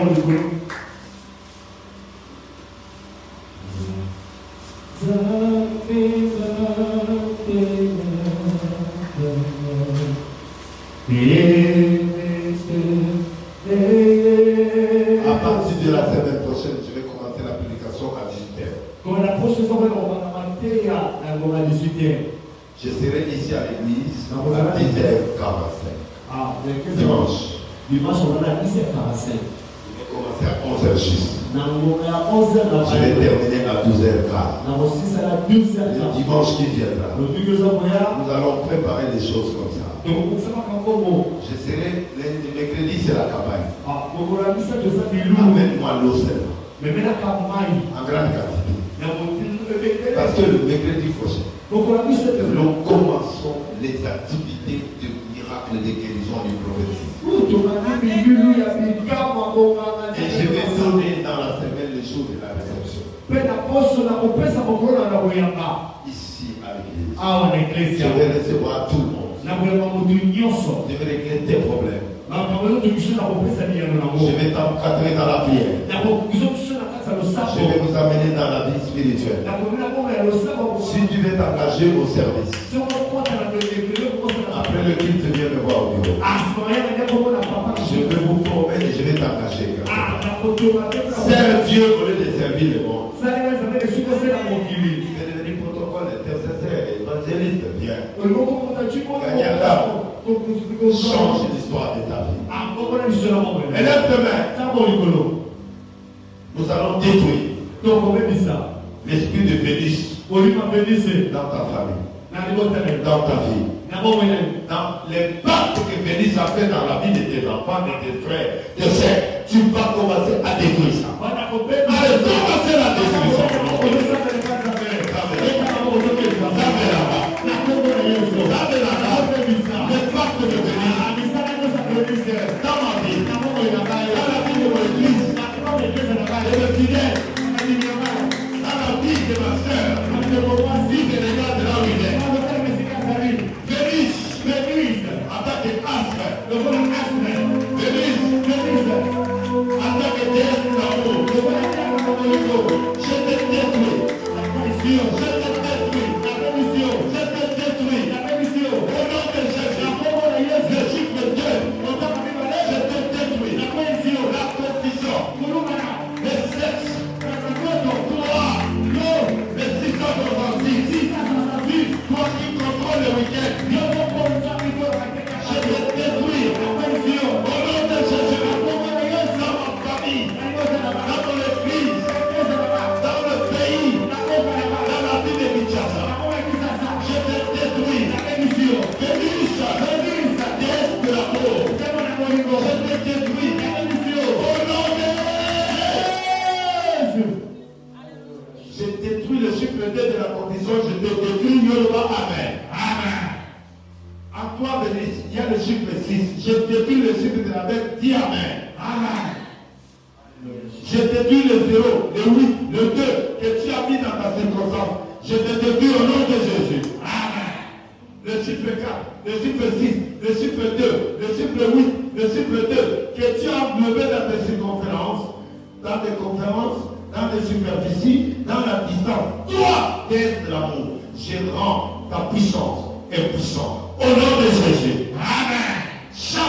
À partir de la semaine prochaine, je vais commencer la prédication à dix-huit heures. Je serai ici à l'église à dix heures quarante-cinq. Dimanche. Dimanche, on va à dix heures quarante-cinq. Je vais commencer à onze heures juste. Je vais terminer à douze heures quinze. Le dimanche qui viendra, nous allons préparer des choses comme ça. Je serai, le mercredi c'est la campagne. Amène-moi l'eau seulement. En grande quantité. Parce que le mercredi prochain, nous commençons les activités de miracle de guérison du prophétique. Et je vais donner dans la semaine le jour de la réception. Ici à l'église. Je vais recevoir tout le monde. Je vais régler tes problèmes. Je vais t'encadrer dans la prière. Je vais vous amener dans la vie spirituelle. Si tu veux t'engager au service, après le culte, viens me voir au bureau. Je vais vous former et je vais t'engager. Serve Dieu au lieu de servir le monde. Tu veux devenir protocole, intercesseur, évangéliste, viens. Gagnada, change l'histoire de ta vie. Élève demain. Nous allons détruire l'esprit de Vénus dans ta famille, dans ta vie, dans les pactes que Vénus a fait dans la vie de tes enfants, de tes frères, de sœurs. Tu vas commencer à détruire ça. Allez, commencez la destruction. Les pactes de Vénus dans ma vie, dans la vie de mon église, de mes fidèles, dans la vie de ma soeur, de mon voisin, de l'égard de là où il est. Vénus, Vénus, attaque et astre, le bon astre, Vénus, Vénus, attaque et déesse d'amour, le bon astre, je te détruis, la commission, je te détruis, la commission, je te détruis, la commission, au nom de Jésus, le chiffre deux, je te détruis, la commission, la compétition, le sexe, toi, l'eau, le six cent soixante-six, toi qui contrôle le week-end, je te détruis, la commission, au nom de Jésus, dans ma famille, dans mon église, dans le pays, dans la vie de Kinshasa, je te détruis, Vénus, déesse de l'amour, je te détruis, au nom de Jésus. Je détruis le chiffre deux de la condition, je te détruis, Yoruba, Amen. Amen. À toi, Vénus, il y a le chiffre six. Je détruis le chiffre de la bête, dis Amen. Amen. Je détruis le zéro, le huit, le deux que tu as mis dans ta circonstance. Je te détruis au nom de Jésus. Amen. Le chiffre quatre, le chiffre six, le chiffre deux, le chiffre huit, le chiffre deux que tu as enlevé dans tes circonférences, dans tes conférences, dans tes superficies, dans la distance. Toi, déesse de l'amour, je rends ta puissance et puissante. Au nom de Jésus. Amen. Chaque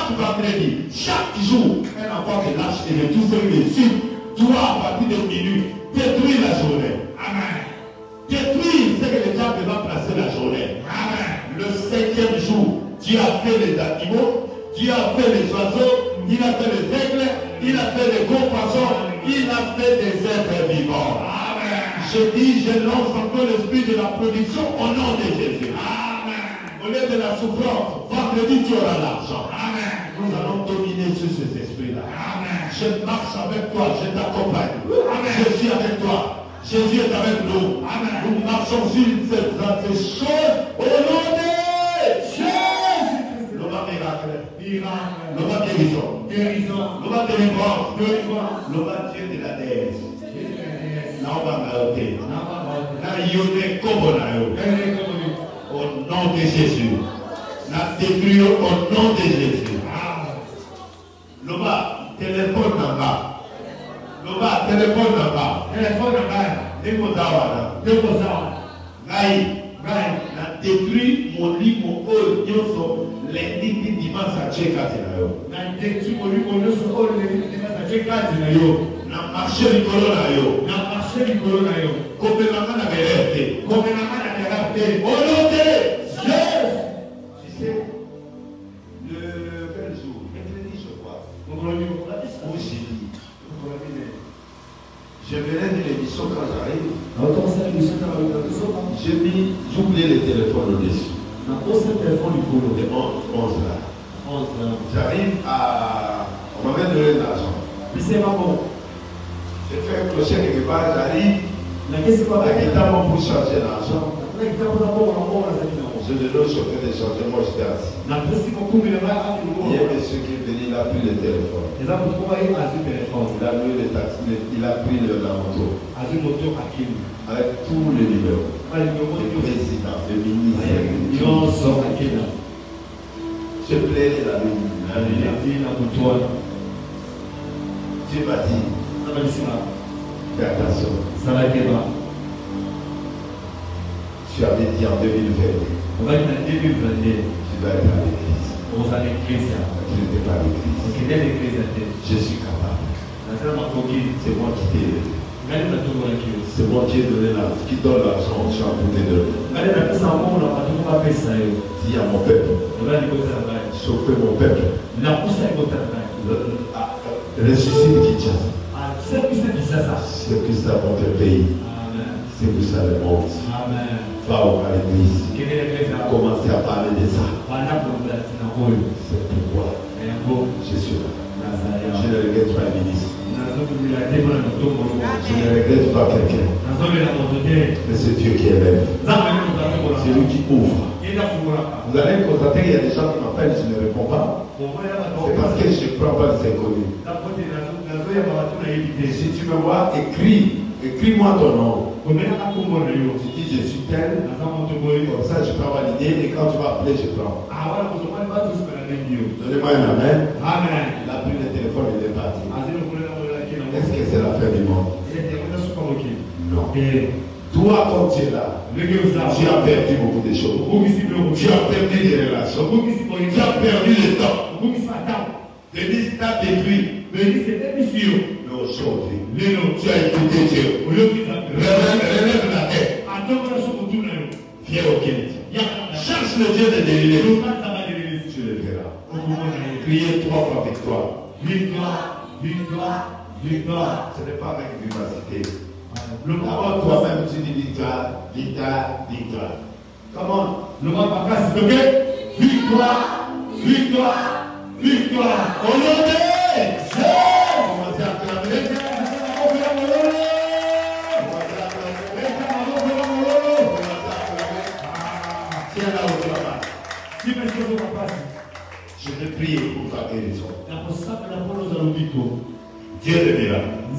chaque vendredi, chaque jour, un enfant te lâche et de tout ce qui est dessus, doit à partir de minuit détruire la journée. Amen. Détruire ce que le diable va placer la journée. Amen. Le cinquième jour, Dieu a fait les animaux, Dieu a fait les oiseaux, il a fait les aigles, il a fait les gros poissons, il a fait des êtres vivants. Amen. Je dis, je lance encore l'esprit de la production au nom de Jésus. Amen. Au lieu de la souffrance, vendredi tu auras l'argent. Amen. Nous allons dominer sur ces esprits-là. Amen. Je marche avec toi, je t'accompagne. Je suis avec toi. Jésus est avec nous. Amen. Nous marchons sur ces, ces choses au nom de Jésus. L'homme miracle. L'homme guérison. Guérison. L'homme délivrance. Délivrance. L'homme Dieu de la déesse. Là on va m'arrêter. Là il y a des cobonaïos. Au nom de Jésus. La détruire au nom de Jésus. L'homme téléphone là-bas. Loba, téléphone là-bas. Téléphone là-bas. Déposawa. Déposawa. Gaï. Gaï. Na détruit mon lit, mon haut, nyoso, lundi, dimanche à Tchekati na yo. Na détruit mon lit, mon nyoso, haut, lundi, dimanche à Tchekati na yo. Na marché l'icolo na yo. Na marché l'icolo na yo. Complément na vérité. Complément na vérité. Au nom de Jésus. Tu sais, le quel jour? Mercredi, je crois. Où j'ai dit. Je venais de l'émission quand j'arrive. J'ai mis, j'ai oublié le téléphone au-dessus. De onze là. J'arrive à. On m'avait donné de l'argent. J'ai fait un crochet quelque part, j'arrive. La guitare pour charger l'argent. Je le donne chauffeur de charger, moi j'étais assis. Il y a un monsieur qui est venu, il a pris le téléphone. Il a mis le taxi, il a pris le, la moto. Avec tous les numéros. Le président, le ministre. Je plairais la nuit. Dieu m'a dit, fais attention. Tu avais dit en deux mille vingt. Tu vas être à l'église. Tu n'étais pas à l'église. Je suis capable. C'est moi qui t'ai aidé. C'est moi qui ai donné l'argent, qui donne l'argent aux gens pour t'aider. Dis à mon peuple. Chauffez mon peuple. Ressuscite Kinshasa. C'est plus ça votre pays. C'est pour ça le monde. Va à l'église. Commencez à parler de ça. C'est pourquoi je suis là. Je ne regrette pas le ministre. Je ne regrette pas quelqu'un. Mais c'est Dieu qui est même. C'est lui qui ouvre. Vous allez constater qu'il y a des gens qui m'appellent, je ne réponds pas. C'est parce que je ne prends pas les inconnus. Si tu me vois, écris. Écris-moi ton nom. Tu dis je suis tel. Comme ça je prends ma l'idée et quand tu vas appeler, je prends. Donnez-moi un amen. Amen. Il a pris le téléphone et il est parti. Est-ce que c'est la fin du monde? Non. Toi, quand tu es là, tu as perdu beaucoup de choses. Tu as perdu des relations. Tu as perdu le temps. L'église t'a détruit. Mais aujourd'hui, tu as écouté Dieu. Relève la tête. Viens au Kenya. Cherche le Dieu de délivrance. Tu le verras. Criez trois fois victoire. Victoire, victoire, victoire. Ce n'est pas avec vivacité. D'abord toi-même tu dis victoire, victoire, victoire. Comment? Le monde va pas s'il te plaît. Victoire, victoire, victoire. Au nom de Jésus. Commencez à acclamer. Tiens là où tu vas pas. Si monsieur ne va pas, je vais prier pour ta guérison. Dieu le dira.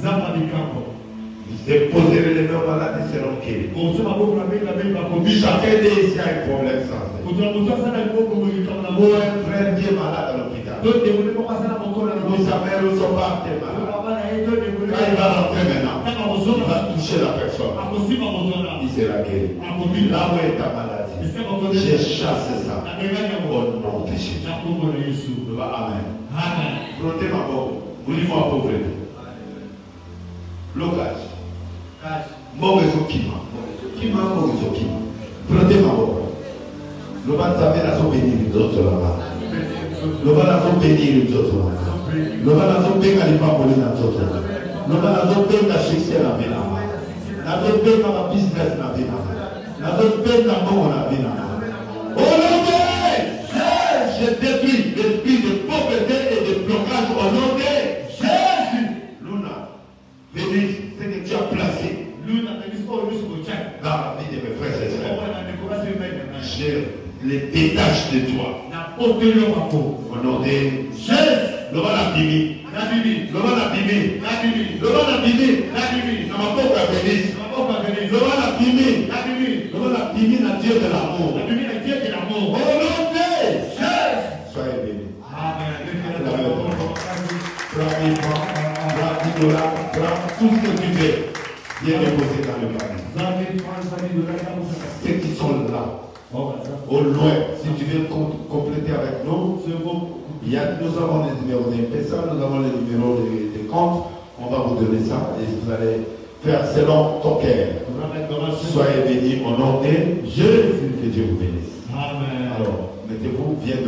Je poserai les mains malades et seront guéris. Chacun des ici a un problème santé. Ou un frère qui est malade à l'hôpital. Ou sa mère ou son père qui est malade. Quand il va rentrer maintenant, il va toucher la personne. Il sera guéri. Là où est ta maladie. J'ai chassé ça. Au nom de Jésus. Amen. Frottez ma boue. Vous dites moi pauvreté. Blocage. Mauvais occupement. Qui m'a mauvais occupement. Frottez ma boue. Le va t'amener à son bénir les autres là-bas. Le va à son bénir les autres là-bas. Le va à son bénir les femmes pour les autres là-bas. Le va à son bénir la succès la vie là-bas. La vie bénir la business la vie là-bas. La vie bénir la mort la vie là-bas. Au nom de Jésus, je détruis l'esprit de pauvreté et de blocage au nom de Jésus. Luna, bénis ce que tu as placé dans la vie de mes frères et sœurs. Je les détache de toi. Au nom de Jésus. Le va l'abîmer. Le va l'abîmer. Le va l'abîmer. Dans ma pauvre bénisse. Le va l'abîmer. Le va l'abîmer dans Dieu de l'amour. Au nom de Jésus. Soyez bénis. Prends mille francs, prends dix dollars, prends tout ce que tu veux. Viens déposer dans le panier. Ceux qui sont là, au loin, si tu veux compléter avec nous, il y a, nous avons les numéros d'M-Pesa, nous avons les numéros de, de compte. On va vous donner ça et vous allez faire selon ton cœur. Soyez bénis au nom de Jésus. Que Dieu vous bénisse. Amen. Alors, mettez-vous, viens de